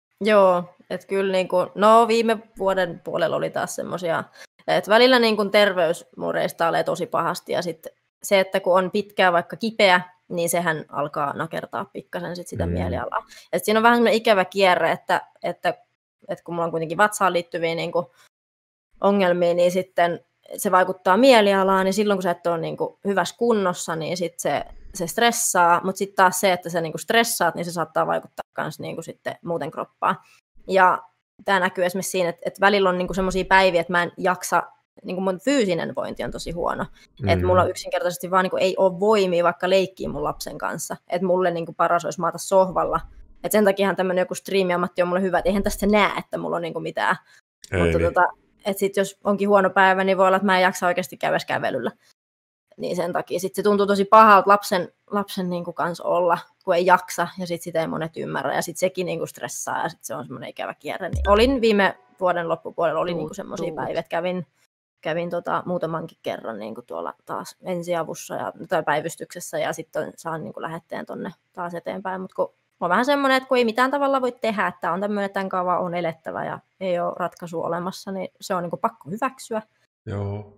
Joo, että kyllä niin kuin, viime vuoden puolella oli taas semmoisia, että välillä niin kuin terveysmureista tulee tosi pahasti ja sitten se, että kun on pitkään vaikka kipeä, niin sehän alkaa nakertaa pikkasen sitä mielialaa. Et siinä on vähän semmoinen ikävä kierre, että kun mulla on kuitenkin vatsaan liittyviä niin kuin ongelmia, niin sitten se vaikuttaa mielialaan, niin silloin kun sä et ole niin kuin hyvässä kunnossa, niin sitten se stressaa, mutta sitten taas se, että sä niinku stressaat, niin se saattaa vaikuttaa myös niinku sitten muuten kroppaan. Ja tämä näkyy esimerkiksi siinä, että välillä on niinku semmoisia päiviä, että mä en jaksa, niinku mun fyysinen vointi on tosi huono. Että mulla yksinkertaisesti vaan niinku ei ole voimia vaikka leikkiä mun lapsen kanssa. Että mulle niinku paras olisi maata sohvalla. Että sen takiahan tämmöinen joku striimiammatti on mulle hyvä, että eihän tästä näe, että mulla on niinku mitään. Mutta että sitten jos onkin huono päivä, niin voi olla, että mä en jaksa oikeasti käydä kävelyllä. Niin sen takia sitten se tuntuu tosi pahalta lapsen niin kuin kanssa olla, kun ei jaksa, ja sitten sitä ei monet ymmärrä, ja sitten sekin niin kuin stressaa, ja sitten se on semmoinen ikävä kierre. Niin olin viime vuoden loppupuolella, oli niin kuin semmoisia päiviä, että kävin muutamankin kerran niin kuin tuolla taas ensiavussa tai päivystyksessä, ja sitten saan niin kuin lähetteen tonne taas eteenpäin, mutta kun on vähän semmoinen, että kun ei mitään tavalla voi tehdä, että on tämmöinen, että tämän kauan on elettävä, ja ei ole ratkaisua olemassa, niin se on niin kuin pakko hyväksyä. Joo.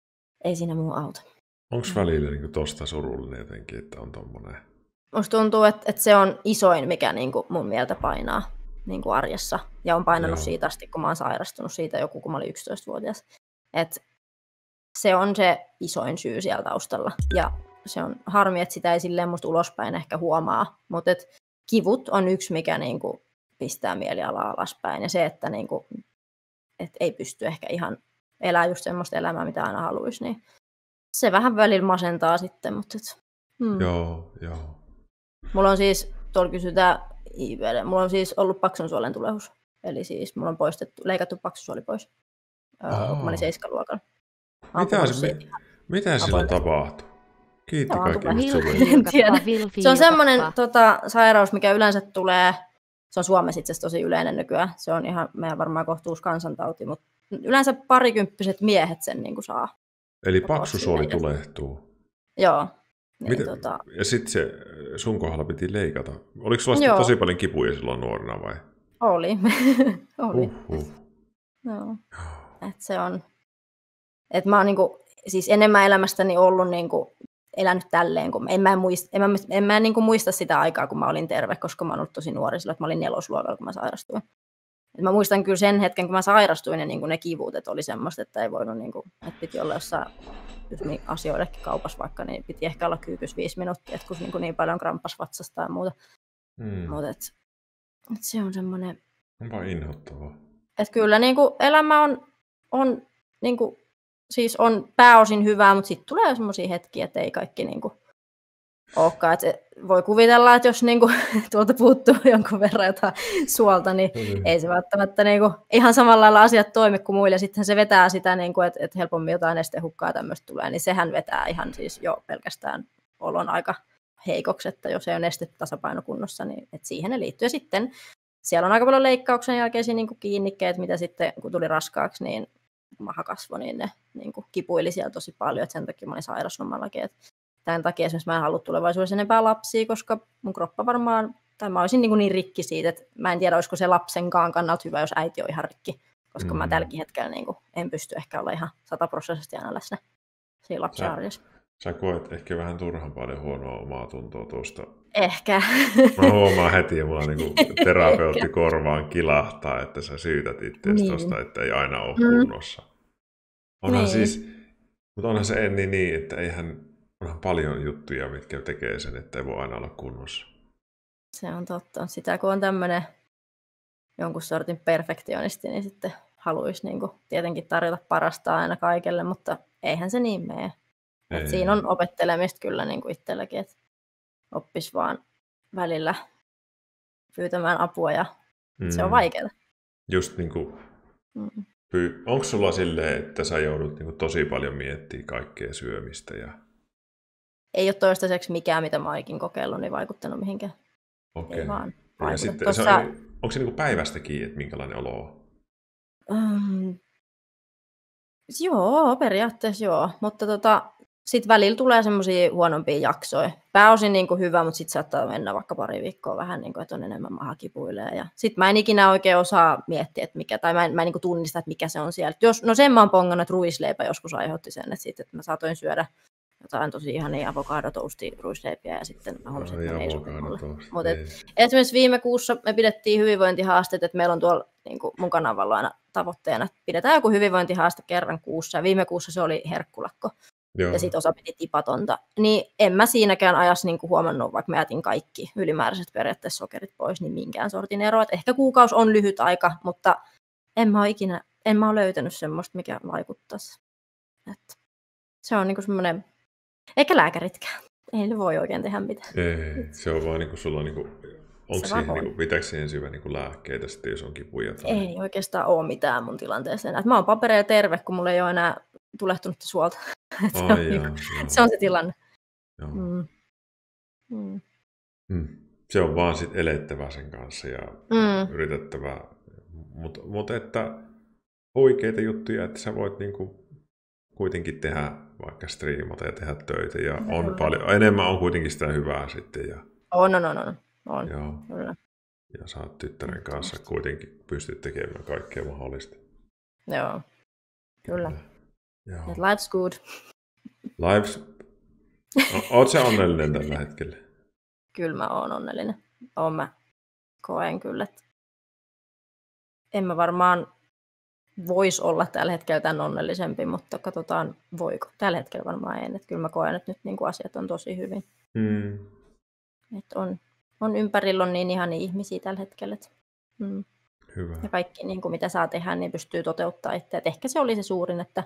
Ei siinä muu auta. Onko välillä niin tuosta surullinen jotenkin, että on tommoinen? Musta tuntuu, että se on isoin, mikä niin kuin mun mieltä painaa niin kuin arjessa. Ja on painanut siitä asti, kun mä oon sairastunut siitä joku, kun mä olin 11-vuotias. Et se on se isoin syy siellä taustalla. Ja se on harmi, että sitä ei silleen musta ulospäin ehkä huomaa. Mutta kivut on yksi, mikä niin kuin pistää mielialaa alaspäin. Ja se, että niin kuin, et ei pysty ehkä ihan elää just semmoista elämää, mitä aina haluaisi, niin se vähän välillä masentaa sitten, mutta Joo. Mulla on siis, tuolla kysytään IVlle, mulla on siis ollut paksun suolen tulehus. Eli siis mulla on leikattu paksusuoli pois, kun mä olin 7-luokalla. Mitä silloin tapahtui? Kiitti kaikille. Se on semmoinen sairaus, mikä yleensä tulee, se on Suomessa itse asiassa tosi yleinen nykyään, se on ihan meidän varmaan kohtuus kansantauti, mutta yleensä parikymppiset miehet sen niin kuin saa. Eli paksusuoli tulehtuu. Joo. Niin, ja sitten se sun kohdalla piti leikata. Oliko sulla tosi paljon kipuja silloin nuorena vai? Oli. Joo. Et se on, että mä oon niinku, siis enemmän elämästäni ollut niinku, elänyt tälleen, kun en mä niinku muista sitä aikaa, kun mä olin terve, koska mä oon ollut tosi nuori silloin, että mä olin 4-luokalla, kun mä sairastuin. Et mä muistan kyllä sen hetken, kun mä sairastuin ja niinku ne kivut, että oli semmoista, että ei voinut, niinku, että piti olla jossain asioillekin kaupassa vaikka, niin piti ehkä olla kyykys 5 minuuttia, että kun niin paljon kramppas vatsasta ja muuta. Mutta se on semmoinen. Onpa inhottavaa. Että kyllä niinku elämä on niinku, siis on pääosin hyvää, mutta sitten tulee semmoisia hetkiä, että ei kaikki niinku olekaan. Et voi kuvitella, että jos niinku, tuolta puuttuu jonkun verran jotain suolta, niin ei se välttämättä niinku, ihan samalla lailla asiat toimi kuin muille. Sitten se vetää sitä, niinku, että helpommin jotain nestehukkaa tämmöistä tulee, niin sehän vetää ihan siis jo pelkästään olon aika heikoksi, että jos ei ole nestetasapaino kunnossa, niin et siihen ne liittyy. Ja sitten siellä on aika paljon leikkauksen jälkeisiä niin kuin kiinnikkeet, mitä sitten kun tuli raskaaksi, niin mahakasvo, niin ne niin kuin kipuili siellä tosi paljon, että sen takia mä olin sairaslomallakin. Että tämän takia esimerkiksi mä en halua tulevaisuudessa enempää lapsia, koska mun kroppa varmaan, tai mä olisin niin rikki siitä, että mä en tiedä, olisiko se lapsenkaan kannalta hyvä, jos äiti on ihan rikki, koska mä tälläkin hetkellä niin kuin en pysty ehkä olla ihan 100% aina läsnä siinä lapsen arjessa. Sä koet ehkä vähän turhan paljon huonoa omaa tuntoa tuosta. Ehkä. Mä huomaan heti ja mulla niinku terapeutti korvaan kilahtaa, että sä syytät itseäsi tuosta, että ei aina ole kunnossa. Onhan siis, mutta onhan se niin, että onhan paljon juttuja, mitkä tekee sen, että ei voi aina olla kunnossa. Se on totta. Sitä kun on tämmöinen jonkun sortin perfektionisti, niin sitten haluaisi niinku tietenkin tarjota parasta aina kaikelle, mutta eihän se niin mene. Siinä on opettelemista kyllä niin kuin itselläkin, että oppisi vaan välillä pyytämään apua ja se on vaikeaa. Just niin kuin, onko sulla silleen, että sä joudut niin kuin tosi paljon miettimään kaikkea syömistä? Ei ole toistaiseksi mikään, mitä mä oonkin kokeillut, niin vaikuttanut mihinkään. Okei. Ei vaan ja sitten, onko se niin kuin päivästäkin, että minkälainen olo on? Joo, periaatteessa joo, mutta sitten välillä tulee semmoisia huonompia jaksoja. Pääosin niin kuin hyvä, mutta sitten saattaa mennä vaikka pari viikkoa vähän, niin kuin, että on enemmän mahakipuilee. Sitten mä en ikinä oikein osaa miettiä, että mikä, tai mä en niin kuin tunnista, että mikä se on siellä. No sen mä oon pongannut, että ruisleipä joskus aiheutti sen, että mä saatoin syödä jotain tosi ihania avokadotousti ruisleipiä ja sitten mä halusin, että ne ei sopi mulle. Mutta esimerkiksi viime kuussa me pidettiin hyvinvointihaasteet, että meillä on tuolla niin kuin mun kanavalla aina tavoitteena, että pidetään joku hyvinvointihaaste kerran kuussa. Ja viime kuussa se oli herkkulakko. Joo. Ja sitten osa piti tipatonta. Niin en mä siinäkään ajassa niinku huomannut, vaikka mä jätin kaikki ylimääräiset periaatteessa sokerit pois, niin minkään sortin eroa. Et ehkä kuukausi on lyhyt aika, mutta en mä ole löytänyt semmoista, mikä vaikuttaisi. Se on niinku semmoinen, eikä lääkäritkään. Ei ne voi oikein tehdä mitään. Ei, se on vaan niinku sulla niinku, onko siihen niinku, pitääkö siihen syvä niinku lääkkeitä sitten, jos on kipuja? Tai... Ei oikeastaan ole mitään mun tilanteeseen. Et mä oon papereja terve, kun mulla ei ole enää tulehtunutta suolta. Se on se tilanne. Se on vaan sit elettävä sen kanssa ja yritettävä. Mutta että oikeita juttuja, että sä voit niinku kuitenkin tehdä vaikka striimata ja tehdä töitä. Ja on paljon, enemmän on kuitenkin sitä hyvää sitten. Ja, on. Joo. Ja sä oot tyttären kanssa kuitenkin pystyt tekemään kaikkea mahdollista. Joo, kyllä. Life's good. Oot sä onnellinen tällä hetkellä? Kyllä mä oon onnellinen. Mä koen kyllä, että en mä varmaan vois olla tällä hetkellä tämän onnellisempi, mutta katsotaan voiko. Tällä hetkellä varmaan en. Että kyllä mä koen, että nyt niin kuin asiat on tosi hyvin. Että on ympärillä on niin ihania ihmisiä tällä hetkellä. Hyvä. Ja kaikki niin kuin mitä saa tehdä, niin pystyy toteuttamaan itse. Et ehkä se oli se suurin, että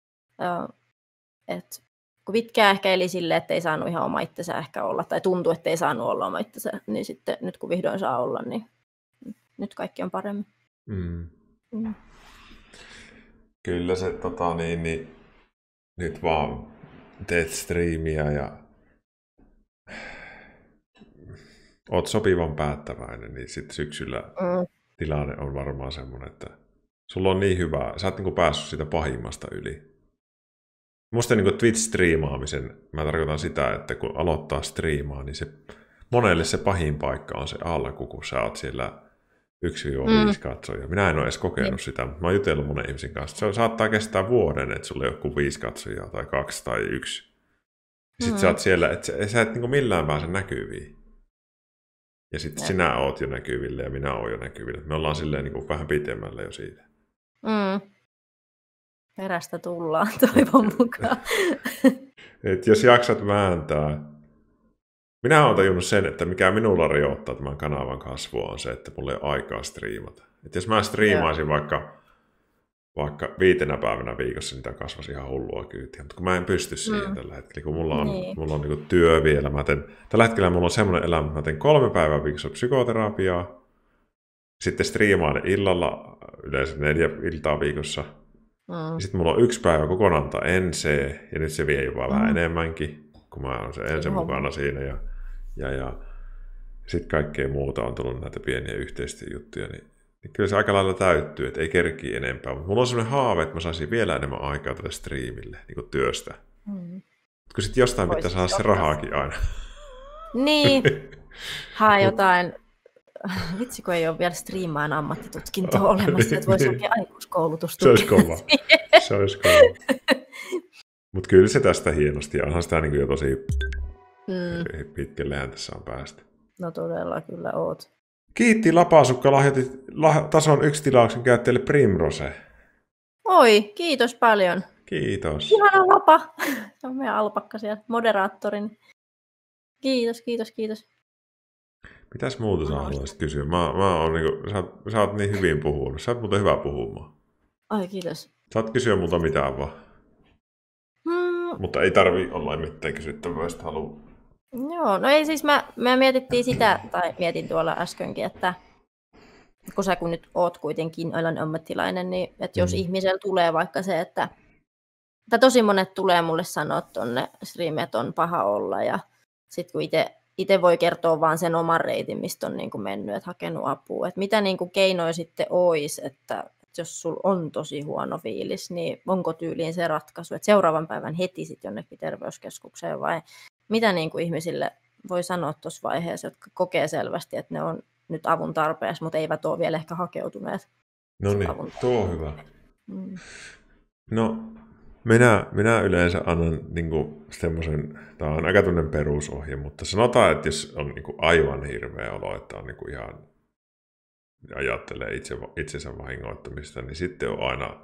kun pitkään ehkä eli silleen, että ei saanut ihan oma itsensä ehkä olla, tai tuntui, että ei saanut olla oma itsensä, niin sitten nyt kun vihdoin saa olla, niin nyt kaikki on paremmin. Kyllä se niin, nyt vaan teet striimiä ja oot sopivan päättäväinen, niin sitten syksyllä tilanne on varmaan semmoinen, että sulla on niin hyvä, sä oot niin kuin päässyt sitä pahimmasta yli. Musta niin kuin Twitch-striimaamisen, mä tarkoitan sitä, että kun aloittaa striimaa, niin monelle se pahin paikka on se alku, kun sä oot siellä 1-5 katsojaa. Minä en ole edes kokenut sitä, mutta mä oon jutellut monen ihmisen kanssa. Se saattaa kestää vuoden, että sulla ei ole kuin 5 katsojaa tai 2 tai 1. Sitten sä oot siellä, että sä et niin kuin millään pääse näkyviin. Ja sitten sinä oot jo näkyville ja minä oon jo näkyville. Me ollaan silleen niin kuin vähän pitemmällä jo siitä. Perästä tullaan, toivon mukaan. Et jos jaksat vääntää. Minä olen tajunnut sen, että mikä minulla rajoittaa tämän kanavan kasvua on se, että mulla ei ole aikaa striimata. Et jos mä striimaisin vaikka vaikka 5 päivänä viikossa, niitä kasvaisi ihan hullua kyytiä. Mutta kun mä en pysty siihen tällä hetkellä, kun mulla on niin kuin työ vielä. Tällä hetkellä mulla on semmoinen elämä, että mä teen 3 päivää viikossa psykoterapiaa, sitten striimaan illalla yleensä 4 iltaa viikossa. Sitten mulla on 1 päivä kokonaan NC, ja nyt se vie jopa vähän enemmänkin, kun mä oon se ensin mukana siinä. Ja sitten kaikkea muuta on tullut näitä pieniä yhteistyöjuttuja, niin kyllä se aika lailla täyttyy, että ei kerkii enempää. Mutta mulla on sellainen haave, että mä saisin vielä enemmän aikaa tälle striimille niin kuin työstä. Kun sitten jostain pitää saada se rahaakin aina. Niin, hae jotain. Vitsi, kun ei ole vielä striimaan ammattitutkintoa olemassa, että voisi oikein aikuiskoulutusta. Se olisi kova. Se olisi kova. Mutta kyllä se tästä hienosti, ja onhan sitä niin jo tosi pitkällehän tässä on päästä. No todella kyllä oot. Kiitti Lapasukka, lahjoitit tason 1 tilauksen käyttäjälle Primrose. Oi, kiitos paljon. Kiitos. Ihana Lapa. Se on meidän alpakka siellä, moderaattorin. Kiitos. Mitäs muuta sä haluaisit kysyä? Mä oon sä oot niin hyvin puhunut. Sä oot muuten hyvä puhumaan. Ai, kiitos. Saat kysyä multa mitään vaan. Mutta ei tarvii olla mitään kysyttävää, jos haluaa. Joo, no ei siis me mietittiin sitä, tai mietin tuolla äskenkin, että kun nyt oot kuitenkin alan ammattilainen, niin että jos ihmisellä tulee vaikka se, että tosi monet tulee mulle sanoa tuonne striimiin, että on paha olla, ja sitten kun itse voi kertoa vaan sen oman reitin, mistä on niin kuin mennyt, että hakenut apua, että mitä niin kuin keinoja sitten olisi, että jos sulla on tosi huono fiilis, niin onko tyyliin se ratkaisu, että seuraavan päivän heti sitten jonnekin terveyskeskukseen, vai mitä niin kuin ihmisille voi sanoa tuossa vaiheessa, jotka kokee selvästi, että ne on nyt avun tarpeessa, mutta eivät ole vielä ehkä hakeutuneet. No niin, tuo on hyvä. No, minä yleensä annan niinku semmoisen, tämä on aika tunnen perusohje, mutta sanotaan, että jos on niinku aivan hirveä olo, että on niinku ihan ajattelee itsensä vahingoittamista, niin sitten on aina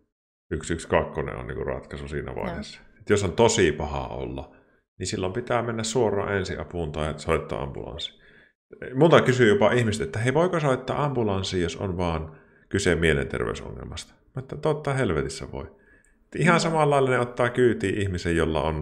112 on niinku ratkaisu siinä vaiheessa. Et jos on tosi paha olla, niin silloin pitää mennä suoraan ensiapuun tai soittaa ambulanssi. Multa kysyy jopa ihmiset, että hei, voiko soittaa ambulanssi, jos on vaan kyse mielenterveysongelmasta? Mä että totta helvetissä voi. Et ihan samalla lailla ne ottaa kyytiin ihmisen,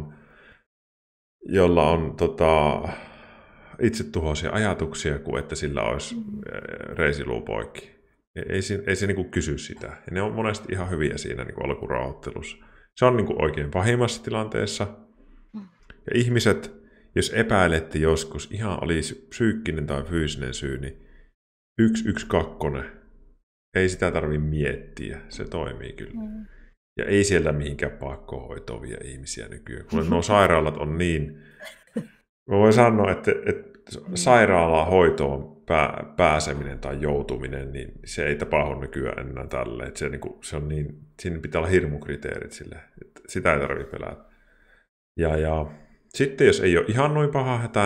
jolla on itsetuhoisia ajatuksia, kuin että sillä olisi reisiluu poikki. Ei se niinku kysy sitä. Ja ne on monesti ihan hyviä siinä niinku alkurauhoittelussa. Se on niinku oikein pahimmassa tilanteessa. Ja ihmiset, jos epäilette joskus, ihan olisi psyykkinen tai fyysinen syy, niin 112, ei sitä tarvitse miettiä. Se toimii kyllä. Ja ei siellä mihinkään pakkohoitoon vie ihmisiä nykyään. Kun nuo sairaalat on niin... Mä voin sanoa, että sairaalahoitoon pääseminen tai joutuminen, niin se ei tapahdu nykyään enää tälle. Että se on niin, siinä pitää olla hirmukriteerit sille. Että sitä ei tarvitse pelätä. Ja sitten jos ei ole ihan noin paha hätä,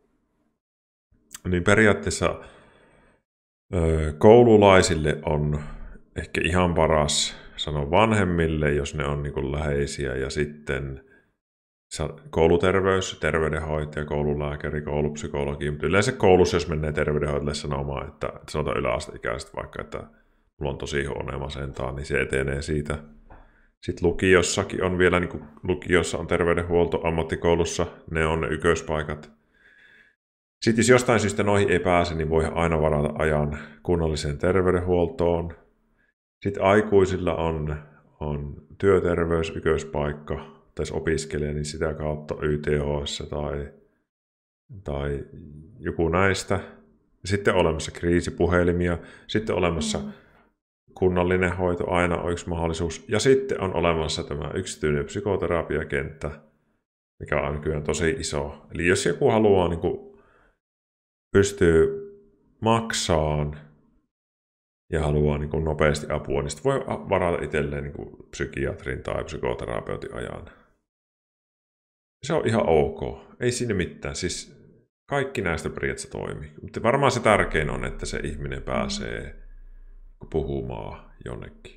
niin periaatteessa koululaisille on ehkä ihan paras sanoa vanhemmille, jos ne on niin kuin läheisiä, ja sitten kouluterveys, terveydenhoitaja, koululääkäri, koulupsykologi, mutta yleensä koulussa, jos menee terveydenhoitajalle sanomaan, että sanotaan yläasteikäiset vaikka, että mulla on tosi huonoa masentaa, niin se etenee siitä. Sitten lukiossakin on vielä, niin kuin lukiossa on terveydenhuolto, ammattikoulussa ne on ne ykköspaikat. Sitten jos jostain syystä noihin ei pääse, niin voi aina varata ajan kunnalliseen terveydenhuoltoon. Sitten aikuisilla on työterveys, ykköspaikka, tai jos opiskelee, niin sitä kautta YTHS tai joku näistä. Sitten on olemassa kriisipuhelimia, sitten on olemassa kunnallinen hoito, aina on yksi mahdollisuus. Ja sitten on olemassa tämä yksityinen psykoterapiakenttä, mikä on nykyään tosi iso. Eli jos joku haluaa niin kuin pystyy maksamaan ja haluaa niin kuin nopeasti apua, niin sitten voi varata itselleen niin kuin psykiatrin tai psykoterapeutin ajan. Se on ihan ok. Ei siinä mitään. Siis kaikki näistä periaatteessa toimii. Mutta varmaan se tärkein on, että se ihminen pääsee puhumaan jonnekin.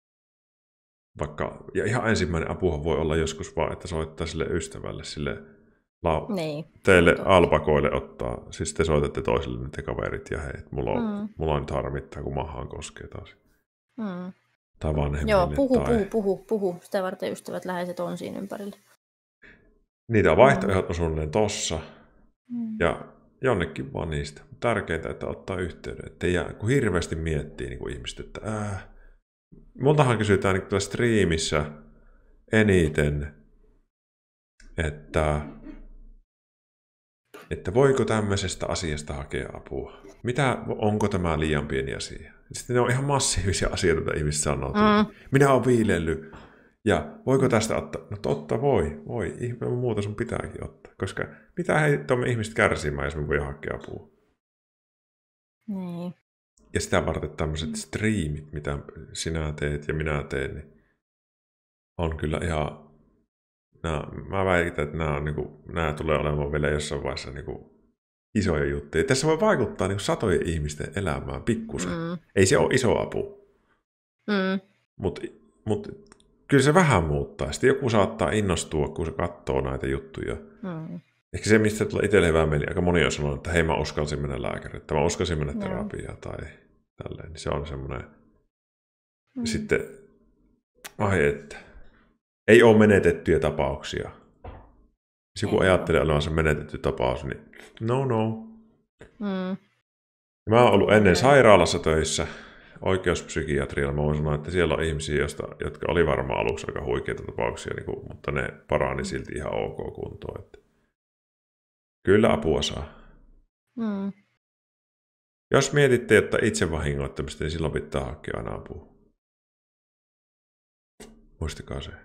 Ja ihan ensimmäinen apuhan voi olla joskus vaan, että soittaa sille ystävälle, sille teille alpakoille ottaa. Siis te soitatte toisille te kaverit ja hei, mulla on nyt harmittaa, kun mahaan koskee taas. tai vanhemmille. Joo, puhu. Sitä varten ystävät läheiset on siinä ympärillä. Niitä vaihtoehdot on suunnilleen tossa. Ja jonnekin vaan niistä. Tärkeintä, että ottaa yhteyden. Ettei jää, kun hirveästi miettii niin kuin ihmiset, että multahan kysytään niin tässä striimissä eniten, että voiko tämmöisestä asiasta hakea apua? Onko tämä liian pieni asia? Sitten ne on ihan massiivisia asioita, joita ihmiset sanoo. Minä olen viilellyt. Ja voiko tästä ottaa? No totta voi. Ihme muuta sun pitääkin ottaa. Koska mitä tuomme ihmiset kärsimään, jos me voi hakea apua? Niin. Ja sitä varten tämmöiset striimit, mitä sinä teet ja minä teen, niin on kyllä ihan... Mä väitän, että nämä tulee olemaan vielä jossain vaiheessa isoja juttuja. Tässä voi vaikuttaa satojen ihmisten elämään pikkusen. Ei se ole iso apu. Mutta kyllä se vähän muuttaa. Sitten joku saattaa innostua, kun se katsoo näitä juttuja. Ehkä se, mistä tulee itselle hyvää mieli, aika moni on sanonut, että hei, mä uskalsin mennä lääkäriin, että mä uskalsin mennä terapiaan tai tälleen. Se on semmoinen... Sitten, että ei ole menetettyjä tapauksia. Jos joku ajattelee olevansa menetetty tapaus, niin no. Mä oon ollut ennen sairaalassa töissä, oikeuspsykiatrialla. Mä voin sanoa, että siellä on ihmisiä, jotka oli varmaan aluksi aika huikeita tapauksia, mutta ne parani silti ihan ok kuntoon. Että kyllä apua saa. Jos mietitte, että itse vahingoittamista, niin silloin pitää hakea aina apua. Muistakaa se.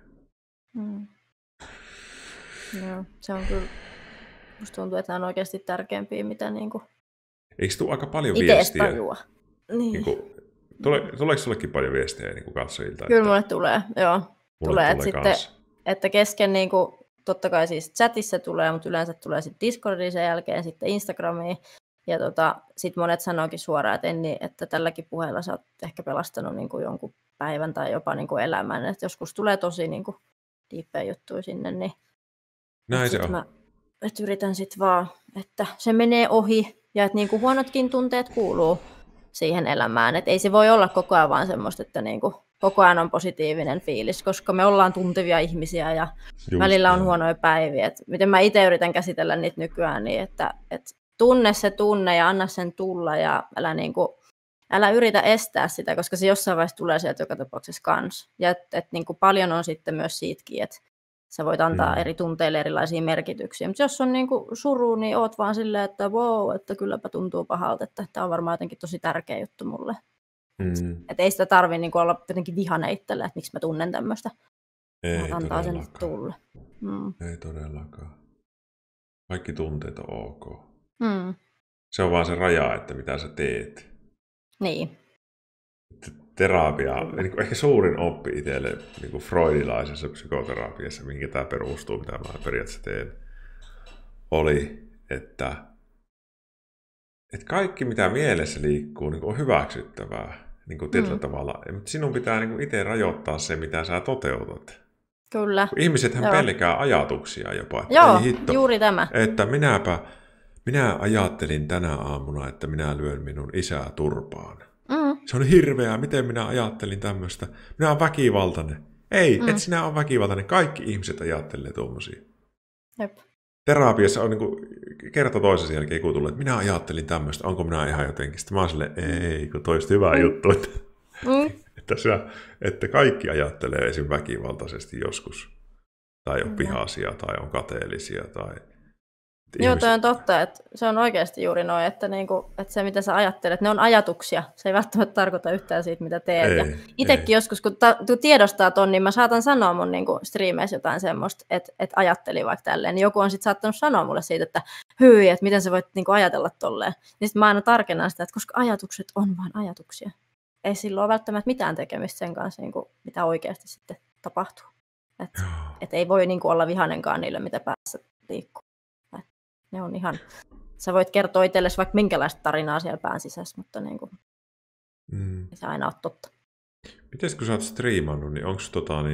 Joo, se on kyllä, musta tuntuu, että on oikeasti tärkeämpiä, mitä eikö tule aika paljon viestiä? Niin. Tuleeko sullekin paljon viestejä katsojilta? Kyllä mulle tulee, joo. Tulee että sitten, että kesken totta kai siis chatissa tulee, mutta yleensä tulee sitten Discordiin sen jälkeen, sitten Instagramiin. Ja sitten monet sanookin suoraan, että tälläkin puheella sä oot ehkä pelastanut jonkun päivän tai jopa elämän. Että joskus tulee tosi diippejä juttuja sinne, niin näin se on. Mä yritän sitten vaan, että se menee ohi ja että huonotkin tunteet kuuluu siihen elämään. Että ei se voi olla koko ajan vaan semmoista, että koko ajan on positiivinen fiilis, koska me ollaan tuntevia ihmisiä ja välillä on huonoja päiviä. Et miten mä itse yritän käsitellä niitä nykyään niin, että tunne se tunne ja anna sen tulla ja älä yritä estää sitä, koska se jossain vaiheessa tulee sieltä joka tapauksessa kanssa. Ja että paljon on sitten myös siitäkin, että sä voit antaa eri tunteille erilaisia merkityksiä. Mutta jos on suru, niin oot vaan silleen, että wow, että kylläpä tuntuu pahalta, että tämä on varmaan jotenkin tosi tärkeä juttu mulle. Että ei sitä tarvitse olla jotenkin vihane itselle, että miksi mä tunnen tämmöistä. Ei antaa sen tulle. Ei todellakaan. Kaikki tunteet on ok. Se on vaan se raja, että mitä sä teet. Niin. Terapia, ehkä suurin oppi itselle freudilaisessa psykoterapiassa, mihinkä tämä perustuu, mitä mä periaatteessa teen, oli, että kaikki mitä mielessä liikkuu on hyväksyttävää tietyllä tavalla. Mutta sinun pitää itse rajoittaa se, mitä sä toteutat. Kyllä. Ihmisethän pelkää ajatuksia jopa. Joo, juuri tämä. Että minä ajattelin tänä aamuna, että minä lyön minun isää turpaan. Se on hirveää, miten minä ajattelin tämmöistä. Minä olen väkivaltainen. Ei, et sinä ole väkivaltainen. Kaikki ihmiset ajattelee tuommoisia. Jep. Terapiassa on kerta toisensa jälkeen joku tulee, että minä ajattelin tämmöistä. Onko minä ihan jotenkin? Sitten mä oon silleen, ei, kun toista hyvää juttu. Että kaikki ajattelee esim. Väkivaltaisesti joskus. Tai on vihaisia, tai on kateellisia, tai... Joo, toi on totta, että se on oikeasti juuri noin, että se mitä sä ajattelet, ne on ajatuksia. Se ei välttämättä tarkoita yhtään siitä, mitä teet. Itsekin joskus, kun tiedostaa ton, niin mä saatan sanoa mun striimeissä jotain semmoista, että ajattelin vaikka tälleen. Niin joku on sitten saattanut sanoa mulle siitä, että hyi, että miten sä voit ajatella tolleen. Niin sitten mä aina tarkennan sitä, että koska ajatukset on vain ajatuksia. Ei sillä ole välttämättä mitään tekemistä sen kanssa, mitä oikeasti sitten tapahtuu. Että ei voi olla vihanenkaan niille, mitä päässä liikkuu. Ne on ihan, sä voit kertoa itsellesi vaikka minkälaista tarinaa siellä pään sisässä, mutta ei se aina ole totta. Mites kun sä oot striimannut, niin onko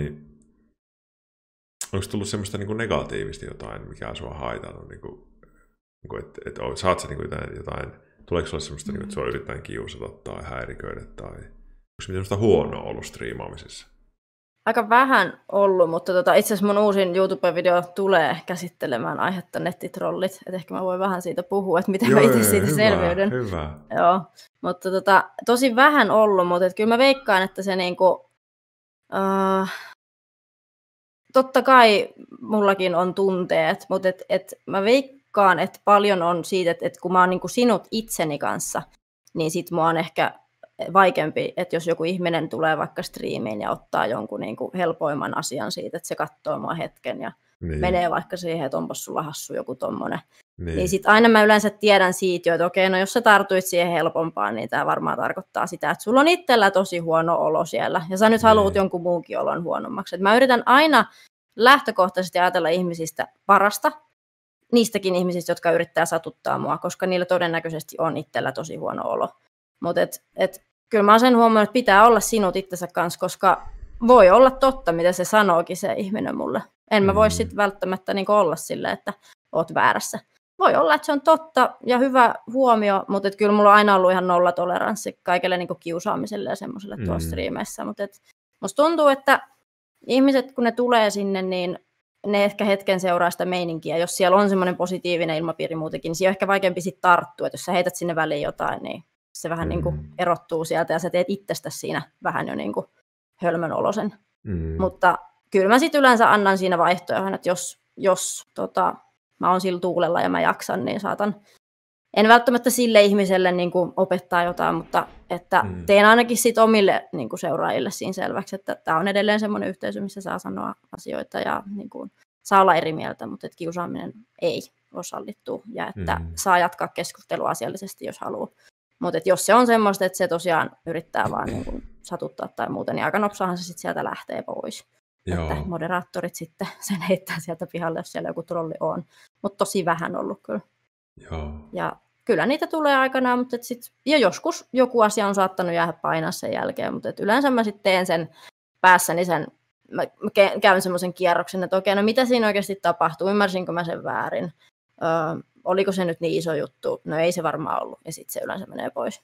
tullut semmoista negatiivista jotain, mikä sua haitannut? Saat sä jotain, tuleeko sulle semmoista, että sua yritetään kiusata tai häiriköidä? Tai... minusta huonoa ollut striimaamisessa? Aika vähän ollut, mutta itse asiassa mun uusin YouTube-video tulee käsittelemään aihetta nettitrollit. Et ehkä mä voin vähän siitä puhua, että miten mä itse siitä selviydyn. Hyvä. Joo, mutta tosi vähän ollut, mutta kyllä mä veikkaan, että se niinku... totta kai mullakin on tunteet, mutta mä veikkaan, että paljon on siitä, että kun mä oon niinku sinut itseni kanssa, niin sit mua on ehkä vaikeampi, että jos joku ihminen tulee vaikka striimiin ja ottaa jonkun niinku helpoimman asian siitä, että se katsoo mua hetken ja menee vaikka siihen, että onpas sulla hassu joku tommonen. Niin sit aina mä yleensä tiedän siitä jo, että okei, no jos sä tartuit siihen helpompaan, niin tää varmaan tarkoittaa sitä, että sulla on itsellä tosi huono olo siellä, ja sä nyt haluat jonkun muunkin olon huonommaksi. Et mä yritän aina lähtökohtaisesti ajatella ihmisistä parasta, niistäkin ihmisistä, jotka yrittää satuttaa mua, koska niillä todennäköisesti on itsellä tosi huono olo. Mutta kyllä mä oon sen huomannut, että pitää olla sinut itsensä kanssa, koska voi olla totta, mitä se sanookin se ihminen mulle. En mä voi sitten välttämättä niinku olla silleen, että oot väärässä. Voi olla, että se on totta ja hyvä huomio, mutta kyllä mulla on aina ollut ihan nollatoleranssi kaikelle niinku kiusaamiselle ja semmoiselle tuossa striimeissä. Mutta musta tuntuu, että ihmiset, kun ne tulee sinne, niin ne ehkä hetken seuraa sitä meininkiä. Jos siellä on semmoinen positiivinen ilmapiiri muutenkin, niin siinä on ehkä vaikeampi sitten tarttua. Että jos sä heität sinne väliin jotain, niin se vähän niin kuin erottuu sieltä ja sä teet itsestäsi siinä vähän jo niin kuin hölmön olosen. Mutta kyllä mä sitten yleensä annan siinä vaihtoehon, että jos mä oon sillä tuulella ja mä jaksan, niin en välttämättä sille ihmiselle niin kuin opettaa jotain, mutta että teen ainakin sit omille niin kuin seuraajille siinä selväksi, että tämä on edelleen semmoinen yhteisö, missä saa sanoa asioita ja niin kuin, saa olla eri mieltä, mutta että kiusaaminen ei ole sallittu ja että saa jatkaa keskustelua asiallisesti, jos haluaa. Mutta jos se on semmoista, että se tosiaan yrittää vaan niin kuin satuttaa tai muuta, niin aika nopsaahan se sitten sieltä lähtee pois. Että moderaattorit sitten sen heittää sieltä pihalle, jos siellä joku trolli on. Mutta tosi vähän ollut kyllä. Joo. Ja kyllä niitä tulee aikanaan, mutta ja joskus joku asia on saattanut jäädä painaa sen jälkeen, mutta yleensä mä sitten teen sen päässäni mä käyn semmoisen kierroksen, että okei, no mitä siinä oikeasti tapahtuu, ymmärsinkö mä sen väärin, oliko se nyt niin iso juttu, no ei se varmaan ollut, ja sitten se yleensä menee pois.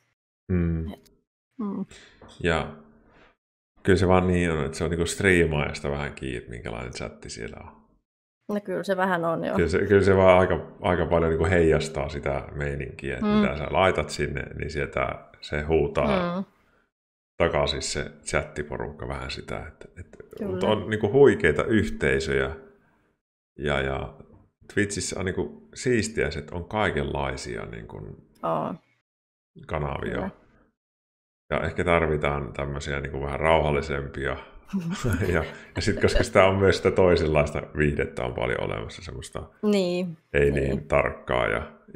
Ja kyllä se vaan niin on, että se on niinku striimaajasta vähän kiinni, minkälainen chatti siellä on. No kyllä se vähän on, joo. Kyllä se vaan aika paljon niinku heijastaa sitä meininkiä, että mitä sä laitat sinne, niin sieltä se huutaa takaisin se chattiporukka vähän sitä. Mutta on niinku huikeita yhteisöjä ja Twitchissä on niinku siistiä, että on kaikenlaisia niinku kanavia. Kyllä. Ja ehkä tarvitaan tämmöisiä niinku vähän rauhallisempia. ja sitten koska sitä on myös sitä toisenlaista viihdettä on paljon olemassa, semmoista ei niin tarkkaa.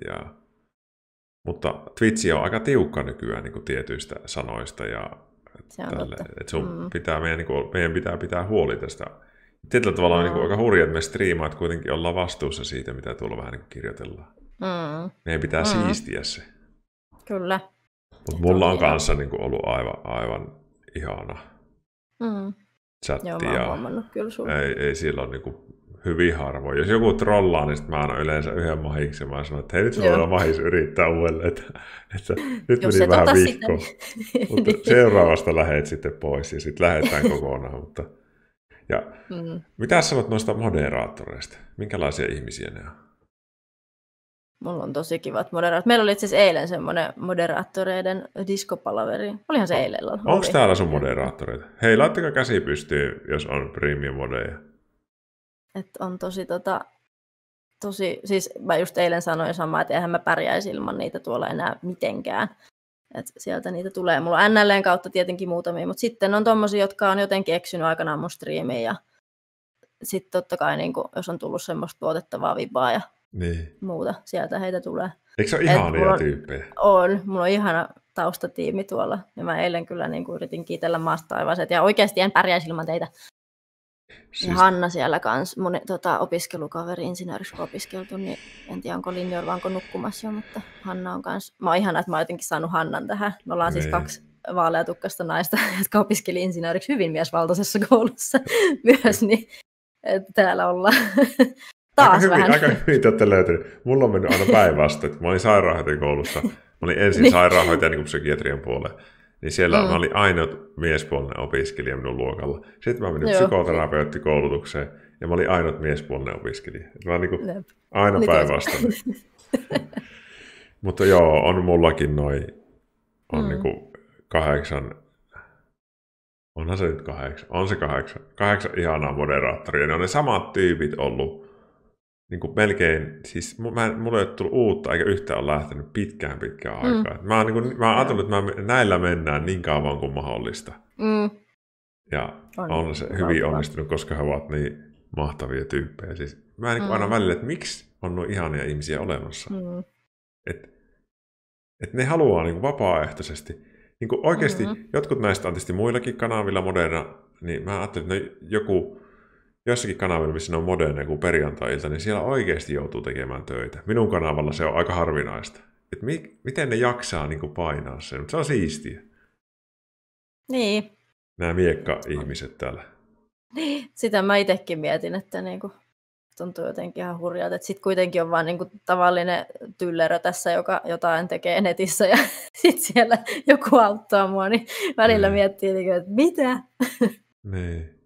Mutta Twitch on aika tiukka nykyään niin kuin tietyistä sanoista. Ja meidän pitää pitää huoli tästä. Tietyllä tavalla on niin kuin aika hurja, että me striimaat kuitenkin ollaan vastuussa siitä, mitä tuolla vähän niin kuin kirjoitellaan. Meidän pitää siistiä se. Kyllä. Mutta mulla on kanssa niin kuin ollut aivan ihana chatti. Joo, mä oon huomannut kyllä sulla. Ei siellä ole niin hyvin harvoin. Jos joku trollaa, niin mä annan yleensä yhden mahiksi. Mä sanon, että hei, nyt sulla on mahis yrittää uudelleen. Että nyt meni vähän viikkoa. Mutta seuraavasta lähet sitten pois ja sitten lähdetään kokonaan. Mitä sanot noista moderaattoreista? Minkälaisia ihmisiä ne on? Mulla on tosi kivat moderaattorit. Meillä oli itse asiassa eilen semmoinen moderaattoreiden diskopalaveri. Olihan se eilen. Onko täällä sun moderaattoreita? Hei, laittakaa käsi pystyyn, jos on premium modeja. Että on tosi, siis mä just eilen sanoin samaa, että eihän mä pärjäisi ilman niitä tuolla enää mitenkään. Että sieltä niitä tulee. Mulla on NL:n kautta tietenkin muutamia, mutta sitten on tommosia, jotka on jotenkin eksynyt aikanaan mun striimiin. Ja sitten totta kai, niin kun, jos on tullut semmoista luotettavaa vibaa ja muuta, sieltä heitä tulee. Eikö se ole ihania tyyppejä? Mulla on ihana taustatiimi tuolla. Ja mä eilen kyllä niin kuin yritin kiitellä maasta taivaaset. Ja oikeasti en pärjäisi ilman teitä. Ja Hanna siellä kanssa, mun opiskelukaveri, insinööriksi kun opiskeltu, niin en tiedä onko linjoilla vai onko nukkumassa jo, mutta Hanna on kanssa. Mä oon ihana, että mä oon jotenkin saanut Hannan tähän. Me ollaan siis 2 vaaleatukkasta naista, jotka opiskeli insinööriksi hyvin miesvaltaisessa koulussa myös, niin että täällä ollaan. Aika hyvin te olette löytyneet. Mulla on mennyt aina päinvastoin. Mä olin sairaanhoitajan koulussa. Mä olin ensin sairaanhoitaja niin psykiatrian puolella. niin siellä mä olin ainut miespuolinen opiskelija minun luokalla. Sitten mä menin psykoterapeuttikoulutukseen, ja mä olin ainut miespuolinen opiskelija. Mä niin kuin aina päinvastainen. Mutta joo, on mullakin on niin kuin 8, onhan se nyt 8, on se 8 ihanaa moderaattoria. Ne on ne samat tyypit ollut niin kuin melkein, siis mulla ei ole tullut uutta eikä yhtään ole lähtenyt pitkään aikaa. Mä oon ajatellut, että näillä mennään niin kauan kuin mahdollista. Ja on se hyvin onnistunut, koska he ovat niin mahtavia tyyppejä. Siis mä niin aina välillä, että miksi on nuo ihania ihmisiä olemassa. Että ne haluaa niin kuin vapaaehtoisesti. Niin kuin oikeasti jotkut näistä on tietysti muillakin kanavilla moderna, niin mä ajattelin, että jossakin kanavilla, missä ne on moderna kuin perjantai-ilta, niin siellä oikeasti joutuu tekemään töitä. Minun kanavalla se on aika harvinaista. Että miten ne jaksaa niin kuin painaa sen, mutta se on siistiä. Niin. Nämä miekka-ihmiset täällä. Sitä mä itsekin mietin, että niinku tuntuu jotenkin ihan hurjalta, että sitten kuitenkin on vaan niinku tavallinen tyllerö tässä, joka jotain tekee netissä ja sitten siellä joku auttaa mua, niin välillä miettii, että mitä? Niin.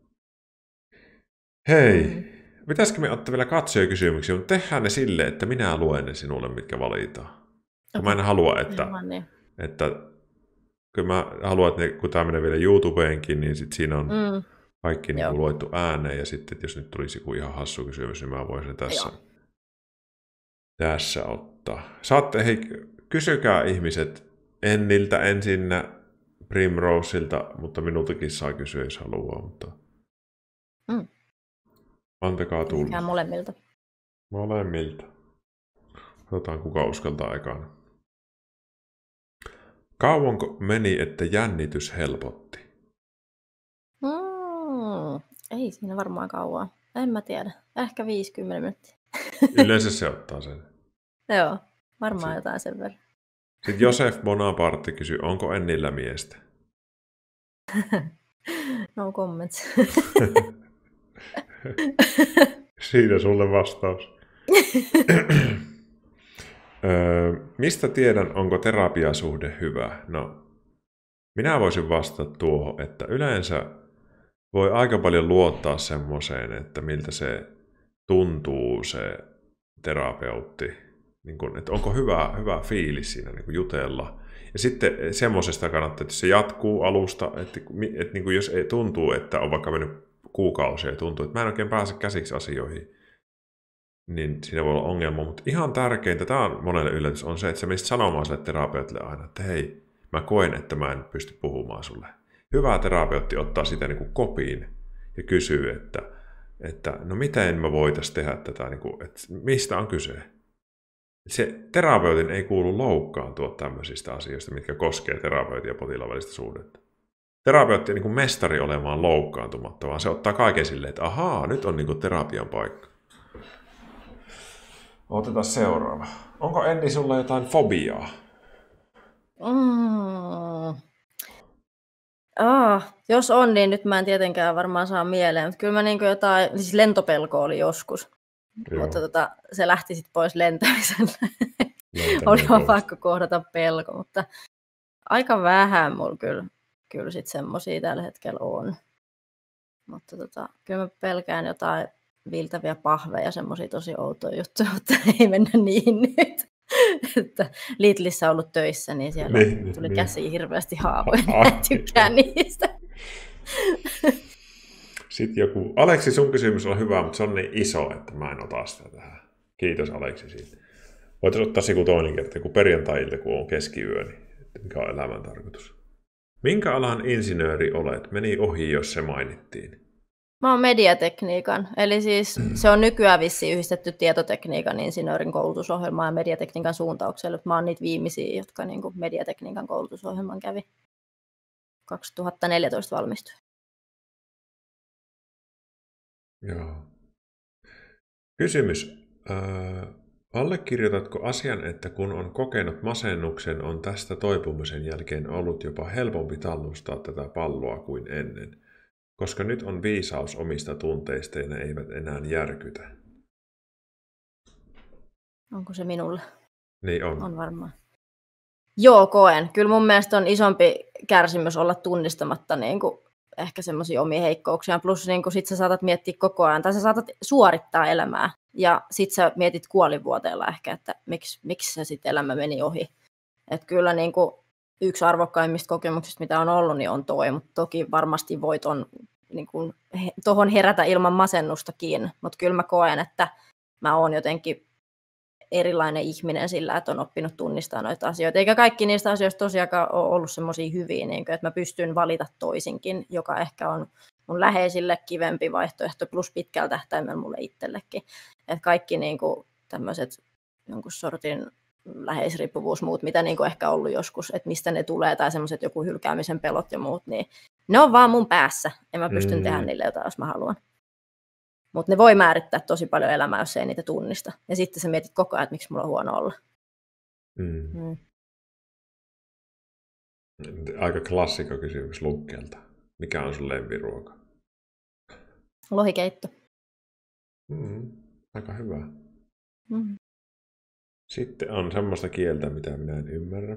Hei, pitäisikö me ottaa vielä katsojakysymyksiä, mutta tehdään ne silleen, että minä luen ne sinulle, mitkä valitaan. Mä en halua, että kyllä mä haluan, että kun tämä menee vielä YouTubeenkin, niin sit siinä on kaikki niin kuin luettu ääneen, ja sitten, että jos nyt tulisi joku ihan hassu kysymys, niin mä voisin tässä ottaa. Saatte, hei, kysykää ihmiset Enniltä ensinnä, Primroseilta, mutta minultakin saa kysyä, jos haluaa, mutta antakaa tulla. Molemmilta. Molemmilta. Katsotaan, kuka uskaltaa ekana. Kauanko meni, että jännitys helpotti? Ei siinä varmaan kauan. En mä tiedä. Ehkä 50 minuuttia. Yleensä se ottaa sen. Joo, varmaan jotain sen verran. Sitten Josef Bonaparte kysyi, onko Ennillä miestä? No comments. Siinä sulle vastaus. Mistä tiedän, onko terapiasuhde hyvä? No, minä voisin vastata tuohon, että yleensä voi aika paljon luottaa semmoiseen, että miltä se tuntuu se terapeutti. Niin kun, että onko hyvä fiilis siinä niin kun jutella. Ja sitten semmoisesta kannattaa, että se jatkuu alusta, että niin kun jos ei tuntuu, että on vaikka mennyt kuukausia ja tuntuu, että mä en oikein pääse käsiksi asioihin, niin siinä voi olla ongelma. Mutta ihan tärkeintä, tämä on monelle yllätys, on se, että sä menisit sanomaan sille terapeutille aina, että hei, mä koen, että mä en pysty puhumaan sulle. Hyvä terapeutti ottaa sitä niin kuin kopiin ja kysyy, että no miten me voitaisiin tehdä tätä, niin kuin, että mistä on kyse. Se terapeutin ei kuulu loukkaantua tämmöisistä asioista, mitkä koskee terapeutin ja potilaan välistä suhdetta. Terapeutti on niin kuin mestari olemaan loukkaantumatta, vaan se ottaa kaiken silleen, että ahaa, nyt on niin kuin terapian paikka. Otetaan seuraava. Onko Enni sulla jotain fobiaa? Jos on, niin nyt mä en tietenkään varmaan saa mieleen, mutta kyllä mä niin jotain, siis lentopelko oli joskus, mutta se lähti sitten pois lentämisellä. Oli vaan pakko kohdata pelko, mutta aika vähän mulla kyllä sitten semmosia tällä hetkellä on. Mutta kyllä mä pelkään jotain viiltäviä pahveja, semmosia tosi outoja juttuja, mutta ei mennä niihin nyt. Että Lidlissä ollut töissä, niin siellä tuli käsiin hirveästi haavoja, niin tykkään niistä. Sitten joku, Aleksi, sun kysymys on hyvä, mutta se on niin iso, että mä en ota sitä tähän. Kiitos Aleksi siitä. Voitaisiin ottaa se toinen kerta, kun perjantai-ilta, kun on keskiyö, niin mikä on elämän tarkoitus. Minkä alan insinööri olet? Meni ohi, jos se mainittiin. Mä oon mediatekniikan, eli siis se on nykyään vissiin yhdistetty tietotekniikan insinöörin koulutusohjelmaan ja mediatekniikan suuntaukselle. Mä oon niitä viimeisiä, jotka niin kuin mediatekniikan koulutusohjelman kävi 2014 valmistui. Joo. Kysymys. Allekirjoitatko asian, että kun on kokenut masennuksen, on tästä toipumisen jälkeen ollut jopa helpompi tallustaa tätä palloa kuin ennen? Koska nyt on viisaus omista tunteista ja ne eivät enää järkytä. Onko se minulle? Niin on. On varmaan. Joo, koen. Kyllä mun mielestä on isompi kärsimys olla tunnistamatta niin kuin ehkä semmoisia omia heikkouksia. Plus niin kuin sit sä saatat miettiä koko ajan, tai sä saatat suorittaa elämää. Ja sit sä mietit kuolinvuoteella ehkä, että miksi se sit elämä meni ohi. Että kyllä niin kuin yksi arvokkaimmista kokemuksista, mitä on ollut, niin on toi. Mutta toki varmasti voit niin kuin, tohon herätä ilman masennustakin. Mutta kyllä mä koen, että mä oon jotenkin erilainen ihminen sillä, että on oppinut tunnistaa noita asioita. Eikä kaikki niistä asioista tosiaankaan ole ollut semmoisia hyviä, niin kuin, että mä pystyn valita toisinkin, joka ehkä on mun läheisille kivempi vaihtoehto, plus pitkällä tähtäimellä mulle itsellekin. Että kaikki niin kuin, tämmöiset jonkun sortin läheisriippuvuus, muut, mitä niin kuin ehkä ollut joskus, että mistä ne tulee, tai semmoiset joku hylkäämisen pelot ja muut, niin ne on vaan mun päässä, ja mä pystyn tehdä niille jotain, jos mä haluan. Mutta ne voi määrittää tosi paljon elämää, jos ei niitä tunnista. Ja sitten sä mietit koko ajan, että miksi mulla on huono olla. Aika klassikko kysymys Lukkelta. Mikä on sun lempiruoka? Lohikeitto. Aika hyvä. Sitten on semmoista kieltä, mitä minä en ymmärrä.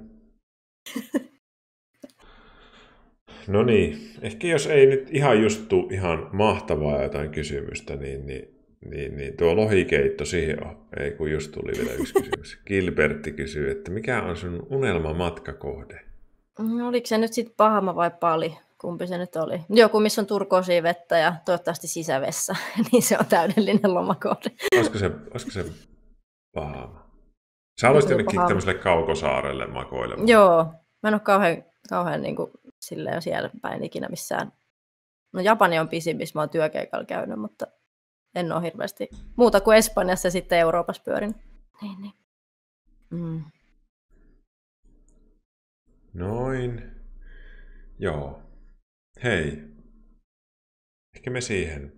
No niin, ehkä jos ei nyt ihan just tule ihan mahtavaa jotain kysymystä, niin tuo lohikeitto siihen on. Ei kun just tuli vielä yksi kysymys. Gilbertti kysyy, että mikä on sun unelmamatkakohde? Oliko se nyt sitten Bahama vai Bali? Kumpi se nyt oli? Joku, missä on turkoosia vettä ja toivottavasti sisävessä, niin se on täydellinen lomakohde. Olisiko se Bahama? Sä haluaisit jonnekin tämmöiselle kaukosaarelle makoilemaan. Joo, mä en ole kauhean niin kuin, silleen siellä päin ikinä missään. No Japani on pisin, missä mä oon työkeikalla käynyt, mutta en ole hirveästi muuta kuin Espanjassa ja sitten Euroopassa pyörin. Niin. Noin. Joo. Hei. Ehkä me siihen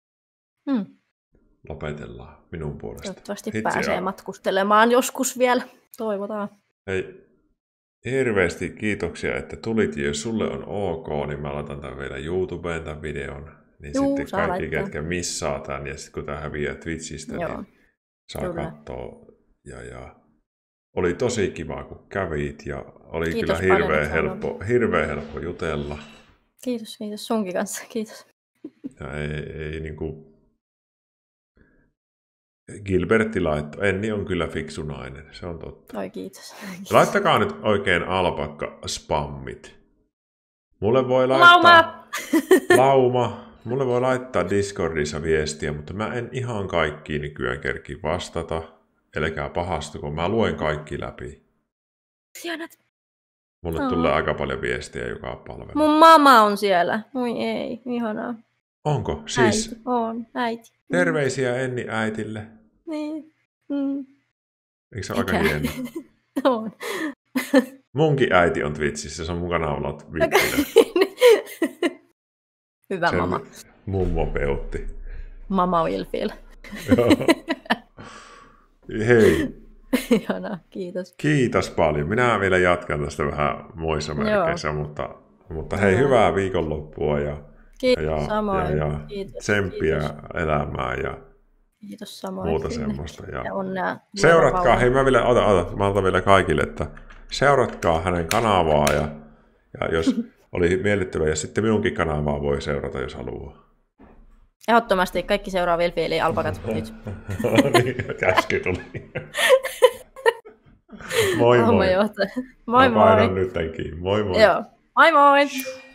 lopetellaan minun puolesta. Toivottavasti pääsee matkustelemaan joskus vielä. Toivotaan. Hei. Hirveästi kiitoksia, että tulit. Jos sulle on ok, niin mä laitan tämän vielä YouTubeen tämän videon. Niin sitten kaikki, ketkä missaa tämän, ja sitten kun tämä häviää Twitchistä, niin saa katsoa. Ja oli tosi kiva, kun kävit, ja oli kiitos kyllä hirveän helppo jutella. Kiitos sunkin kanssa, kiitos. Ja ei niinku... Gilbertti laittoi, Enni on kyllä fiksu nainen, se on totta. Oi, kiitos. Laittakaa nyt oikein alpakka-spammit. Mulle voi laittaa... Lauma! Mulle voi laittaa Discordissa viestiä, mutta mä en ihan kaikkiin nykyään kerki vastata. Älkää pahastuko, mä luen kaikki läpi. Sienät. Mulle tulee aika paljon viestiä joka palvelu. Mun mama on siellä. Moi ei, ihanaa. Onko? Siis... Äiti. On, äiti. Terveisiä Enni äitille. Niin. Eikö se ole aika hienoa? On. Munkin äiti on Twitchissä, se on mun kanavalla viittinen. Hyvä sen mama. Mummo peutti. Mama will feel. Hei. Ihanaa, kiitos. Kiitos paljon. Minä vielä jatkan tästä vähän muissa merkeissä, mutta hei, hyvää viikonloppua ja samoin. Tsemppiä elämää ja kiitos samoin muuta sinne. semmoista. Ja onnea. Seuratkaa, hei mä vielä otan vielä kaikille, että seuratkaa hänen kanavaa ja jos oli miellyttävä, ja sitten minunkin kanavaa voi seurata, jos haluaa. Ehdottomasti kaikki seuraa Vilfiiliin alpakat nyt. Niin, käsky tuli. Moi moi. Moi moi. Mä painan nyt tämän kiinni. Moi moi. Joo. Moi moi.